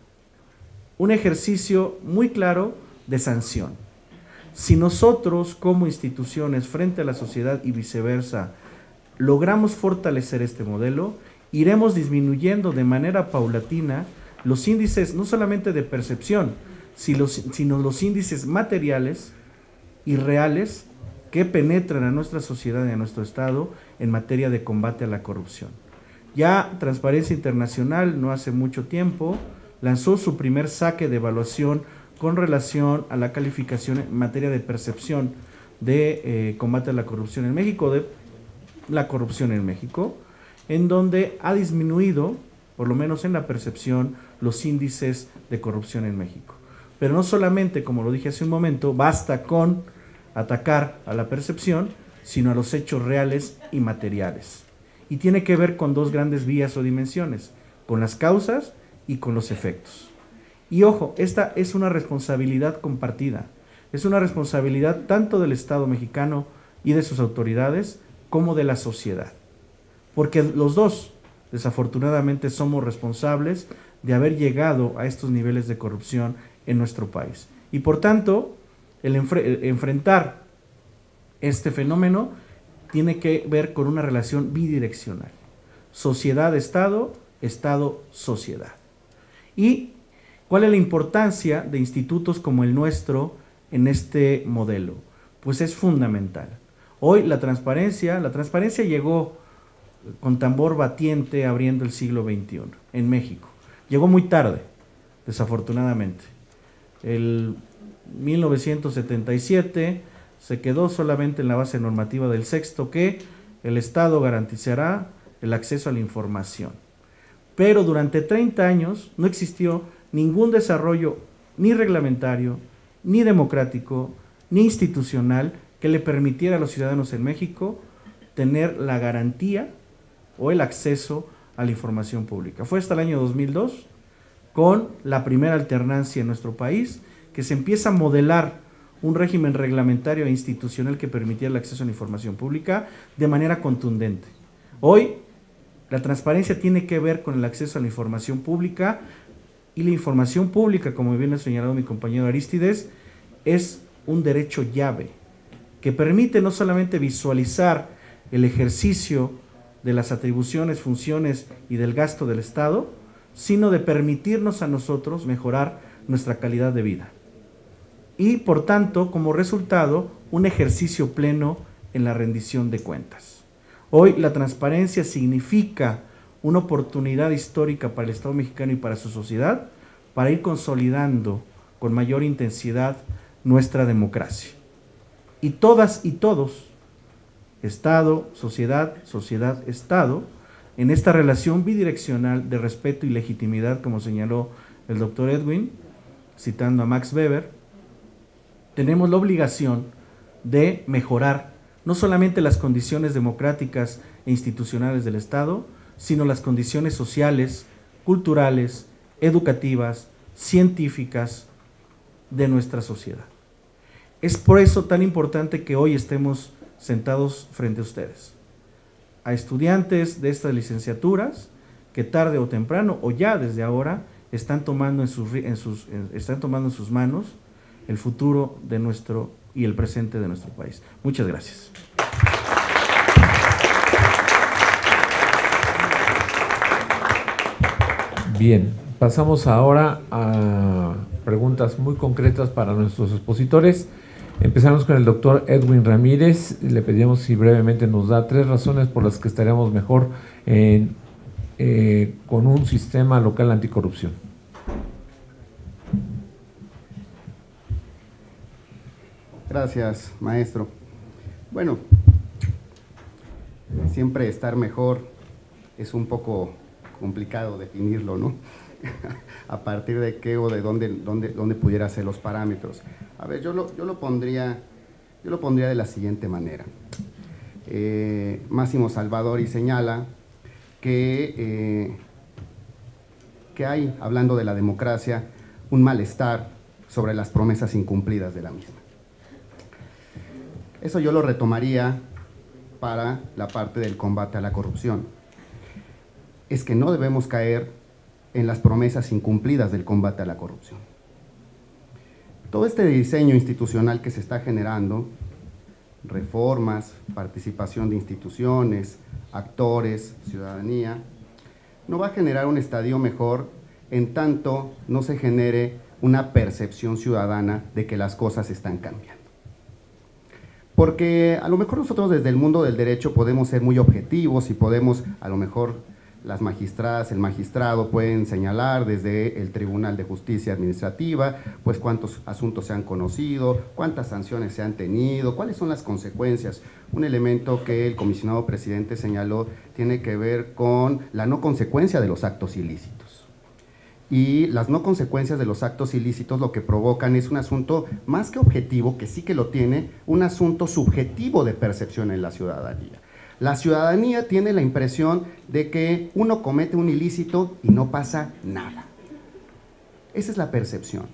un ejercicio muy claro de sanción. Si nosotros como instituciones frente a la sociedad y viceversa logramos fortalecer este modelo, iremos disminuyendo de manera paulatina los índices no solamente de percepción, sino los, sino los índices materiales y reales que penetran a nuestra sociedad y a nuestro Estado en materia de combate a la corrupción. Ya Transparencia Internacional no hace mucho tiempo lanzó su primer saque de evaluación con relación a la calificación en materia de percepción de eh, combate a la corrupción en México, de la corrupción en México, en donde ha disminuido, por lo menos en la percepción, los índices de corrupción en México. Pero no solamente, como lo dije hace un momento, basta con atacar a la percepción, sino a los hechos reales y materiales. Y tiene que ver con dos grandes vías o dimensiones, con las causas y con los efectos. Y ojo, esta es una responsabilidad compartida, es una responsabilidad tanto del Estado mexicano y de sus autoridades, como de la sociedad. Porque los dos, desafortunadamente, somos responsables de haber llegado a estos niveles de corrupción en nuestro país. Y por tanto, el, enfre el enfrentar este fenómeno tiene que ver con una relación bidireccional. Sociedad-Estado, Estado-Sociedad. ¿Y cuál es la importancia de institutos como el nuestro en este modelo? Pues es fundamental. Hoy la transparencia, la transparencia llegó con tambor batiente abriendo el siglo veintiuno en México. Llegó muy tarde, desafortunadamente. El mil novecientos setenta y siete se quedó solamente en la base normativa del sexto que el Estado garantizará el acceso a la información. Pero durante treinta años no existió ningún desarrollo ni reglamentario, ni democrático, ni institucional que le permitiera a los ciudadanos en México tener la garantía o el acceso a la información pública. Fue hasta el año dos mil dos, con la primera alternancia en nuestro país, que se empieza a modelar un régimen reglamentario e institucional que permitiera el acceso a la información pública de manera contundente. Hoy, la transparencia tiene que ver con el acceso a la información pública, y la información pública, como bien ha señalado mi compañero Arístides, es un derecho llave que permite no solamente visualizar el ejercicio de las atribuciones, funciones y del gasto del Estado, sino de permitirnos a nosotros mejorar nuestra calidad de vida. Y, por tanto, como resultado, un ejercicio pleno en la rendición de cuentas. Hoy la transparencia significa una oportunidad histórica para el Estado mexicano y para su sociedad para ir consolidando con mayor intensidad nuestra democracia. Y todas y todos, Estado, sociedad, sociedad, Estado, en esta relación bidireccional de respeto y legitimidad, como señaló el doctor Edwin, citando a Max Weber, tenemos la obligación de mejorar no solamente las condiciones democráticas e institucionales del Estado, sino las condiciones sociales, culturales, educativas, científicas de nuestra sociedad. Es por eso tan importante que hoy estemos sentados frente a ustedes, a estudiantes de estas licenciaturas que tarde o temprano, o ya desde ahora, están tomando en sus, en sus, en, están tomando en sus manos el futuro de nuestro y el presente de nuestro país. Muchas gracias. Bien, pasamos ahora a preguntas muy concretas para nuestros expositores. Empezamos con el doctor Edwin Ramírez. Le pedimos si brevemente nos da tres razones por las que estaríamos mejor en, eh, con un sistema local anticorrupción. Gracias, maestro. Bueno, siempre estar mejor es un poco complicado definirlo, ¿no? A partir de qué o de dónde, dónde, dónde pudiera ser los parámetros. A ver, yo lo, yo lo, pondría, yo lo pondría de la siguiente manera. Eh, Máximo Salvadori señala que, eh, que hay, hablando de la democracia, un malestar sobre las promesas incumplidas de la misma. Eso yo lo retomaría para la parte del combate a la corrupción. Es que no debemos caer en las promesas incumplidas del combate a la corrupción. Todo este diseño institucional que se está generando, reformas, participación de instituciones, actores, ciudadanía, no va a generar un estadio mejor en tanto no se genere una percepción ciudadana de que las cosas están cambiando. Porque a lo mejor nosotros desde el mundo del derecho podemos ser muy objetivos y podemos, a lo mejor las magistradas, el magistrado pueden señalar desde el Tribunal de Justicia Administrativa, pues cuántos asuntos se han conocido, cuántas sanciones se han tenido, cuáles son las consecuencias. Un elemento que el comisionado presidente señaló tiene que ver con la no consecuencia de los actos ilícitos. Y las no consecuencias de los actos ilícitos lo que provocan es un asunto más que objetivo, que sí que lo tiene, un asunto subjetivo de percepción en la ciudadanía. La ciudadanía tiene la impresión de que uno comete un ilícito y no pasa nada. Esa es la percepción.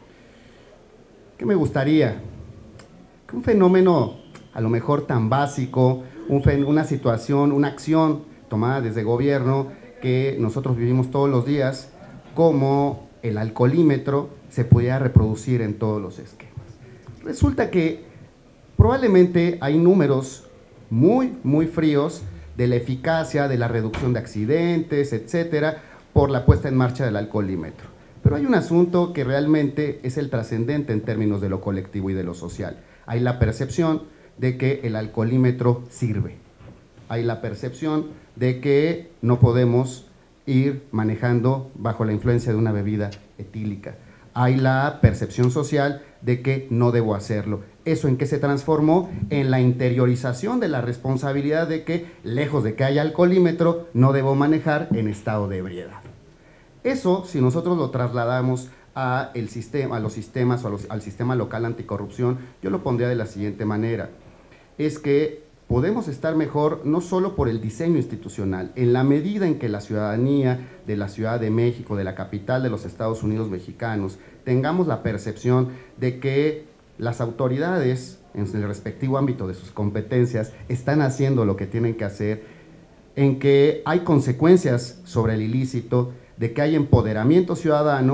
¿Qué me gustaría? Que un fenómeno a lo mejor tan básico, un fen- una situación, una acción tomada desde gobierno que nosotros vivimos todos los días, como el alcoholímetro, se pudiera reproducir en todos los esquemas. Resulta que probablemente hay números muy, muy fríos de la eficacia, de la reducción de accidentes, etcétera, por la puesta en marcha del alcoholímetro. Pero hay un asunto que realmente es el trascendente en términos de lo colectivo y de lo social. Hay la percepción de que el alcoholímetro sirve. Hay la percepción de que no podemos ir manejando bajo la influencia de una bebida etílica. Hay la percepción social de que no debo hacerlo. ¿Eso en qué se transformó? En la interiorización de la responsabilidad de que, lejos de que haya alcoholímetro, no debo manejar en estado de ebriedad. Eso, si nosotros lo trasladamos a, el sistema, a los sistemas o a los, al sistema local anticorrupción, yo lo pondría de la siguiente manera. Es que podemos estar mejor no solo por el diseño institucional, en la medida en que la ciudadanía de la Ciudad de México, de la capital de los Estados Unidos mexicanos, tengamos la percepción de que las autoridades, en el respectivo ámbito de sus competencias, están haciendo lo que tienen que hacer, en que hay consecuencias sobre el ilícito, de que hay empoderamiento ciudadano,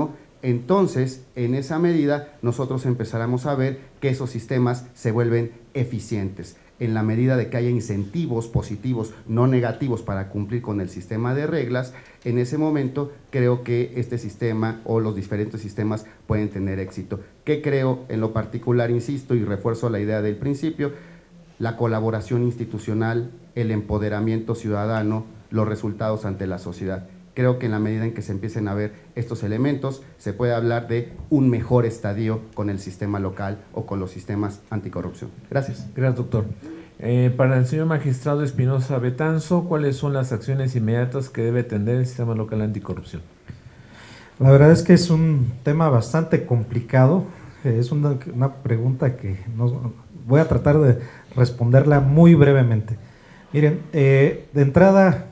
Entonces, en esa medida, nosotros empezaremos a ver que esos sistemas se vuelven eficientes. En la medida de que haya incentivos positivos, no negativos, para cumplir con el sistema de reglas, en ese momento creo que este sistema o los diferentes sistemas pueden tener éxito. ¿Qué creo en lo particular? Insisto y refuerzo la idea del principio: la colaboración institucional, el empoderamiento ciudadano, los resultados ante la sociedad. Creo que en la medida en que se empiecen a ver estos elementos, se puede hablar de un mejor estadio con el sistema local o con los sistemas anticorrupción. Gracias. Gracias, doctor. Eh, para el señor magistrado Espinosa Betanzo, ¿cuáles son las acciones inmediatas que debe atender el sistema local anticorrupción? La verdad es que es un tema bastante complicado. Es una, una pregunta que no, voy a tratar de responderla muy brevemente. Miren, eh, de entrada,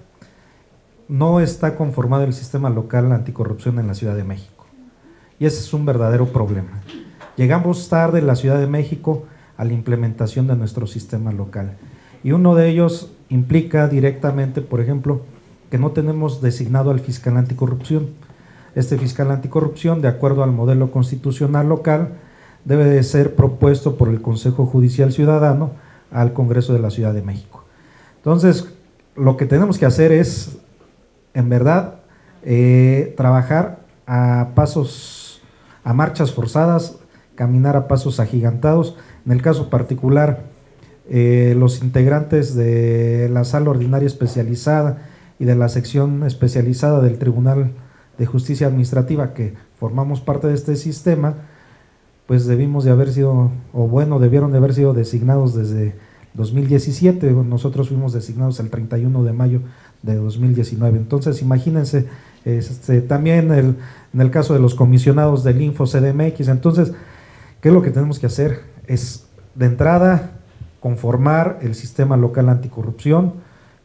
no está conformado el sistema local anticorrupción en la Ciudad de México. Y ese es un verdadero problema. Llegamos tarde en la Ciudad de México a la implementación de nuestro sistema local. Y uno de ellos implica directamente, por ejemplo, que no tenemos designado al fiscal anticorrupción. Este fiscal anticorrupción, de acuerdo al modelo constitucional local, debe de ser propuesto por el Consejo Judicial Ciudadano al Congreso de la Ciudad de México. Entonces, lo que tenemos que hacer es, en verdad, eh, trabajar a pasos, a marchas forzadas, caminar a pasos agigantados. En el caso particular, eh, los integrantes de la sala ordinaria especializada y de la sección especializada del Tribunal de Justicia Administrativa, que formamos parte de este sistema, pues debimos de haber sido, o bueno, debieron de haber sido designados desde dos mil diecisiete, nosotros fuimos designados el treinta y uno de mayo de dos mil diecinueve. Entonces, imagínense, este, también el, en el caso de los comisionados del Info C D M X. Entonces, ¿qué es lo que tenemos que hacer? Es, de entrada, conformar el sistema local anticorrupción.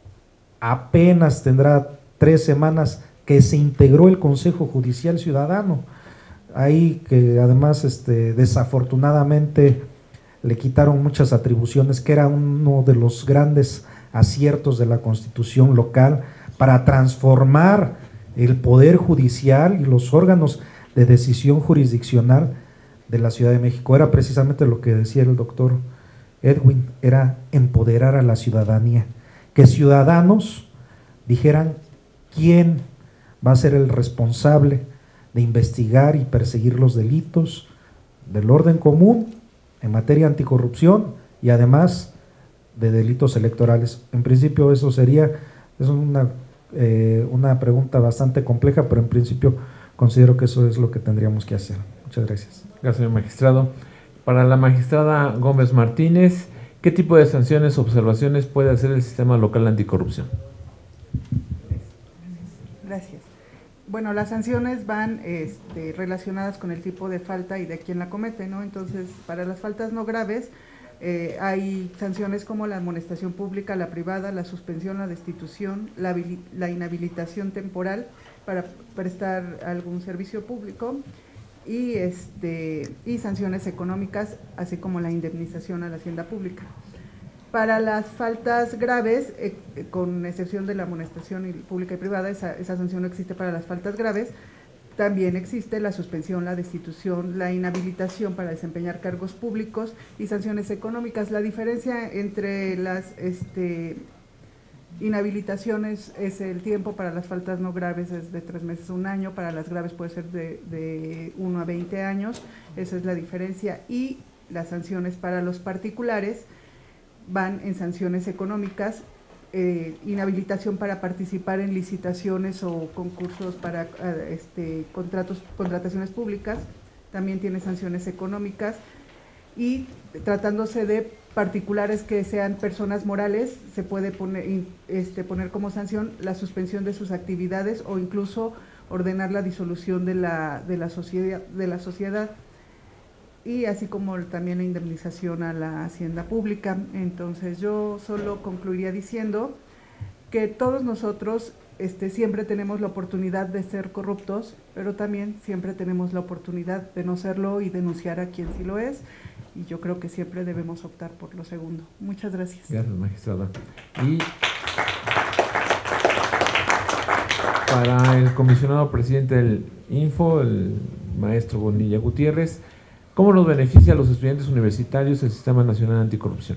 Apenas tendrá tres semanas que se integró el Consejo Judicial Ciudadano, ahí que además este, desafortunadamente le quitaron muchas atribuciones, que era uno de los grandes aciertos de la Constitución local para transformar el Poder Judicial y los órganos de decisión jurisdiccional de la Ciudad de México. Era precisamente lo que decía el doctor Edwin, era empoderar a la ciudadanía, que ciudadanos dijeran quién va a ser el responsable de investigar y perseguir los delitos del orden común en materia anticorrupción y además de delitos electorales. En principio eso sería, es una, eh, una pregunta bastante compleja, pero en principio considero que eso es lo que tendríamos que hacer. Muchas gracias. Gracias, señor magistrado. Para la magistrada Gómez Martínez, ¿qué tipo de sanciones o observaciones puede hacer el sistema local anticorrupción? Gracias. Bueno, las sanciones van este, relacionadas con el tipo de falta y de quién la comete, ¿no? Entonces, para las faltas no graves, eh, hay sanciones como la amonestación pública, la privada, la suspensión, la destitución, la, la inhabilitación temporal para prestar algún servicio público y, este, y sanciones económicas, así como la indemnización a la hacienda pública. Para las faltas graves, eh, con excepción de la amonestación pública y privada, esa, esa sanción no existe para las faltas graves, también existe la suspensión, la destitución, la inhabilitación para desempeñar cargos públicos y sanciones económicas. La diferencia entre las este, inhabilitaciones es el tiempo. Para las faltas no graves es de tres meses a un año, para las graves puede ser de, de uno a veinte años, esa es la diferencia. Y las sanciones para los particulares van en sanciones económicas, eh, inhabilitación para participar en licitaciones o concursos para eh, este, contratos, contrataciones públicas, también tiene sanciones económicas, y tratándose de particulares que sean personas morales, se puede poner, este, poner como sanción la suspensión de sus actividades o incluso ordenar la disolución de la, de la sociedad, de la sociedad. Y así como también la indemnización a la hacienda pública. Entonces yo solo concluiría diciendo que todos nosotros este, siempre tenemos la oportunidad de ser corruptos, pero también siempre tenemos la oportunidad de no serlo y denunciar a quien sí lo es, y yo creo que siempre debemos optar por lo segundo. Muchas gracias. Gracias, magistrada. Y Para el comisionado presidente del Info, el maestro Bonilla Gutiérrez, ¿cómo nos beneficia a los estudiantes universitarios el Sistema Nacional Anticorrupción?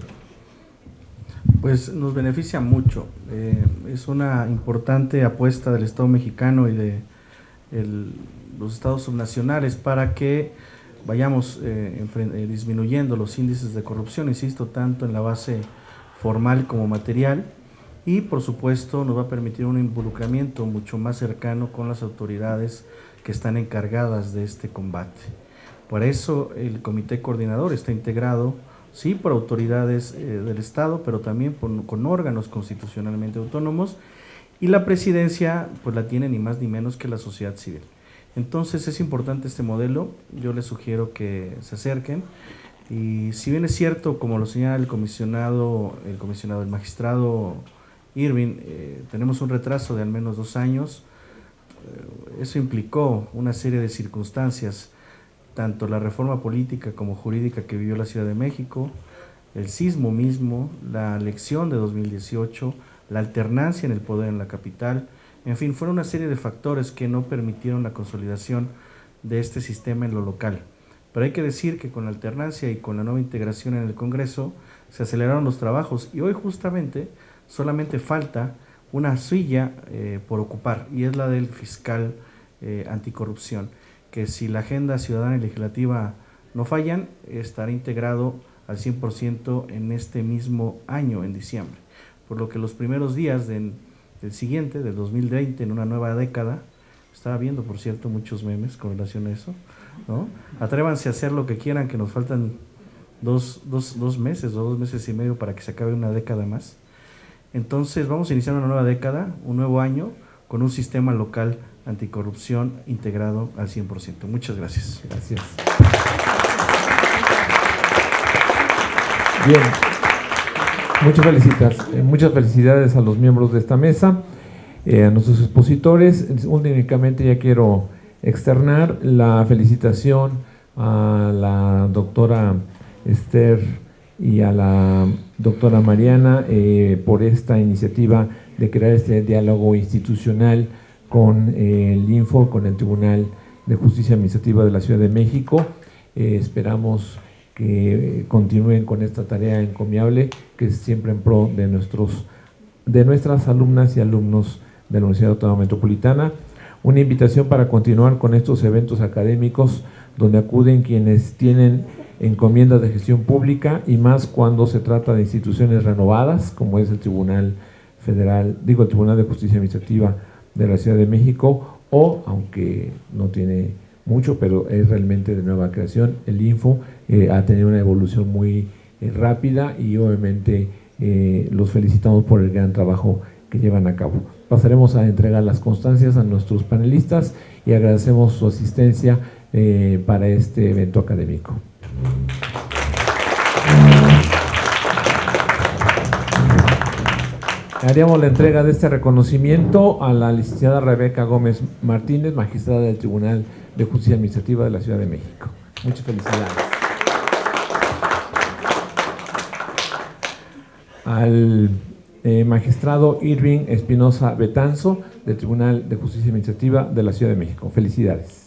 Pues nos beneficia mucho. Eh, es una importante apuesta del Estado mexicano y de el, los estados subnacionales para que vayamos eh, eh, disminuyendo los índices de corrupción, insisto, tanto en la base formal como material, y por supuesto nos va a permitir un involucramiento mucho más cercano con las autoridades que están encargadas de este combate. Por eso el comité coordinador está integrado, sí, por autoridades eh, del Estado, pero también por, con órganos constitucionalmente autónomos, y la presidencia pues la tiene ni más ni menos que la sociedad civil. Entonces es importante este modelo, yo les sugiero que se acerquen, y si bien es cierto, como lo señala el comisionado, el comisionado, el magistrado Irving, eh, tenemos un retraso de al menos dos años, eh, eso implicó una serie de circunstancias, tanto la reforma política como jurídica que vivió la Ciudad de México, el sismo mismo, la elección de dos mil dieciocho, la alternancia en el poder en la capital, en fin, fueron una serie de factores que no permitieron la consolidación de este sistema en lo local. Pero hay que decir que con la alternancia y con la nueva integración en el Congreso se aceleraron los trabajos, y hoy justamente solamente falta una silla eh, por ocupar, y es la del fiscal eh, anticorrupción, que si la agenda ciudadana y legislativa no fallan, estará integrado al cien por ciento en este mismo año, en diciembre. Por lo que los primeros días de, del siguiente, del dos mil veinte, en una nueva década, estaba viendo, por cierto, muchos memes con relación a eso, ¿no? Atrévanse a hacer lo que quieran, que nos faltan dos, dos, dos meses o dos meses y medio para que se acabe una década más. Entonces vamos a iniciar una nueva década, un nuevo año, con un sistema local anticorrupción integrado al cien por ciento. Muchas gracias. Gracias. Bien, muchas felicidades, muchas felicidades a los miembros de esta mesa, eh, a nuestros expositores. Únicamente ya quiero externar la felicitación a la doctora Esther y a la doctora Mariana eh, por esta iniciativa de crear este diálogo institucional con eh, el Info, con el Tribunal de Justicia Administrativa de la Ciudad de México. Eh, esperamos que continúen con esta tarea encomiable, que es siempre en pro de, nuestros, de nuestras alumnas y alumnos de la Universidad Autónoma Metropolitana. Una invitación para continuar con estos eventos académicos donde acuden quienes tienen encomiendas de gestión pública, y más cuando se trata de instituciones renovadas, como es el Tribunal Federal, digo el Tribunal de Justicia Administrativa de la Ciudad de México, o, aunque no tiene mucho, pero es realmente de nueva creación, el Info eh, ha tenido una evolución muy eh, rápida, y obviamente eh, los felicitamos por el gran trabajo que llevan a cabo. Pasaremos a entregar las constancias a nuestros panelistas y agradecemos su asistencia eh, para este evento académico. Haríamos la entrega de este reconocimiento a la licenciada Rebeca Gómez Martínez, magistrada del Tribunal de Justicia Administrativa de la Ciudad de México. Muchas felicidades. Al eh, magistrado Irving Espinosa Betanzo, del Tribunal de Justicia Administrativa de la Ciudad de México. Felicidades.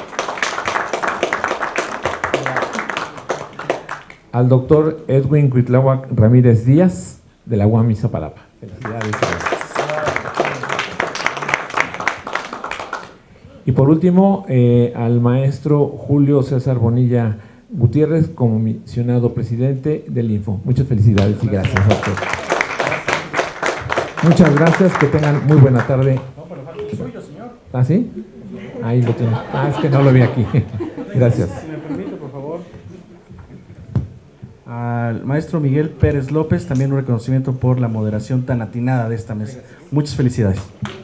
Al doctor Edwin Cuitláhuac Ramírez Díaz, de la U A M Iztapalapa. Felicidades. Y por último, eh, al maestro Julio César Bonilla Gutiérrez, comisionado presidente del Info. Muchas felicidades y gracias a usted. Muchas gracias, que tengan muy buena tarde. No, pero falta el suyo, señor. ¿Ah, sí? Ahí lo tengo. Ah, es que no lo vi aquí. Gracias. Si me permite, por favor. Al maestro Miguel Pérez López, también un reconocimiento por la moderación tan atinada de esta mesa. Muchas felicidades.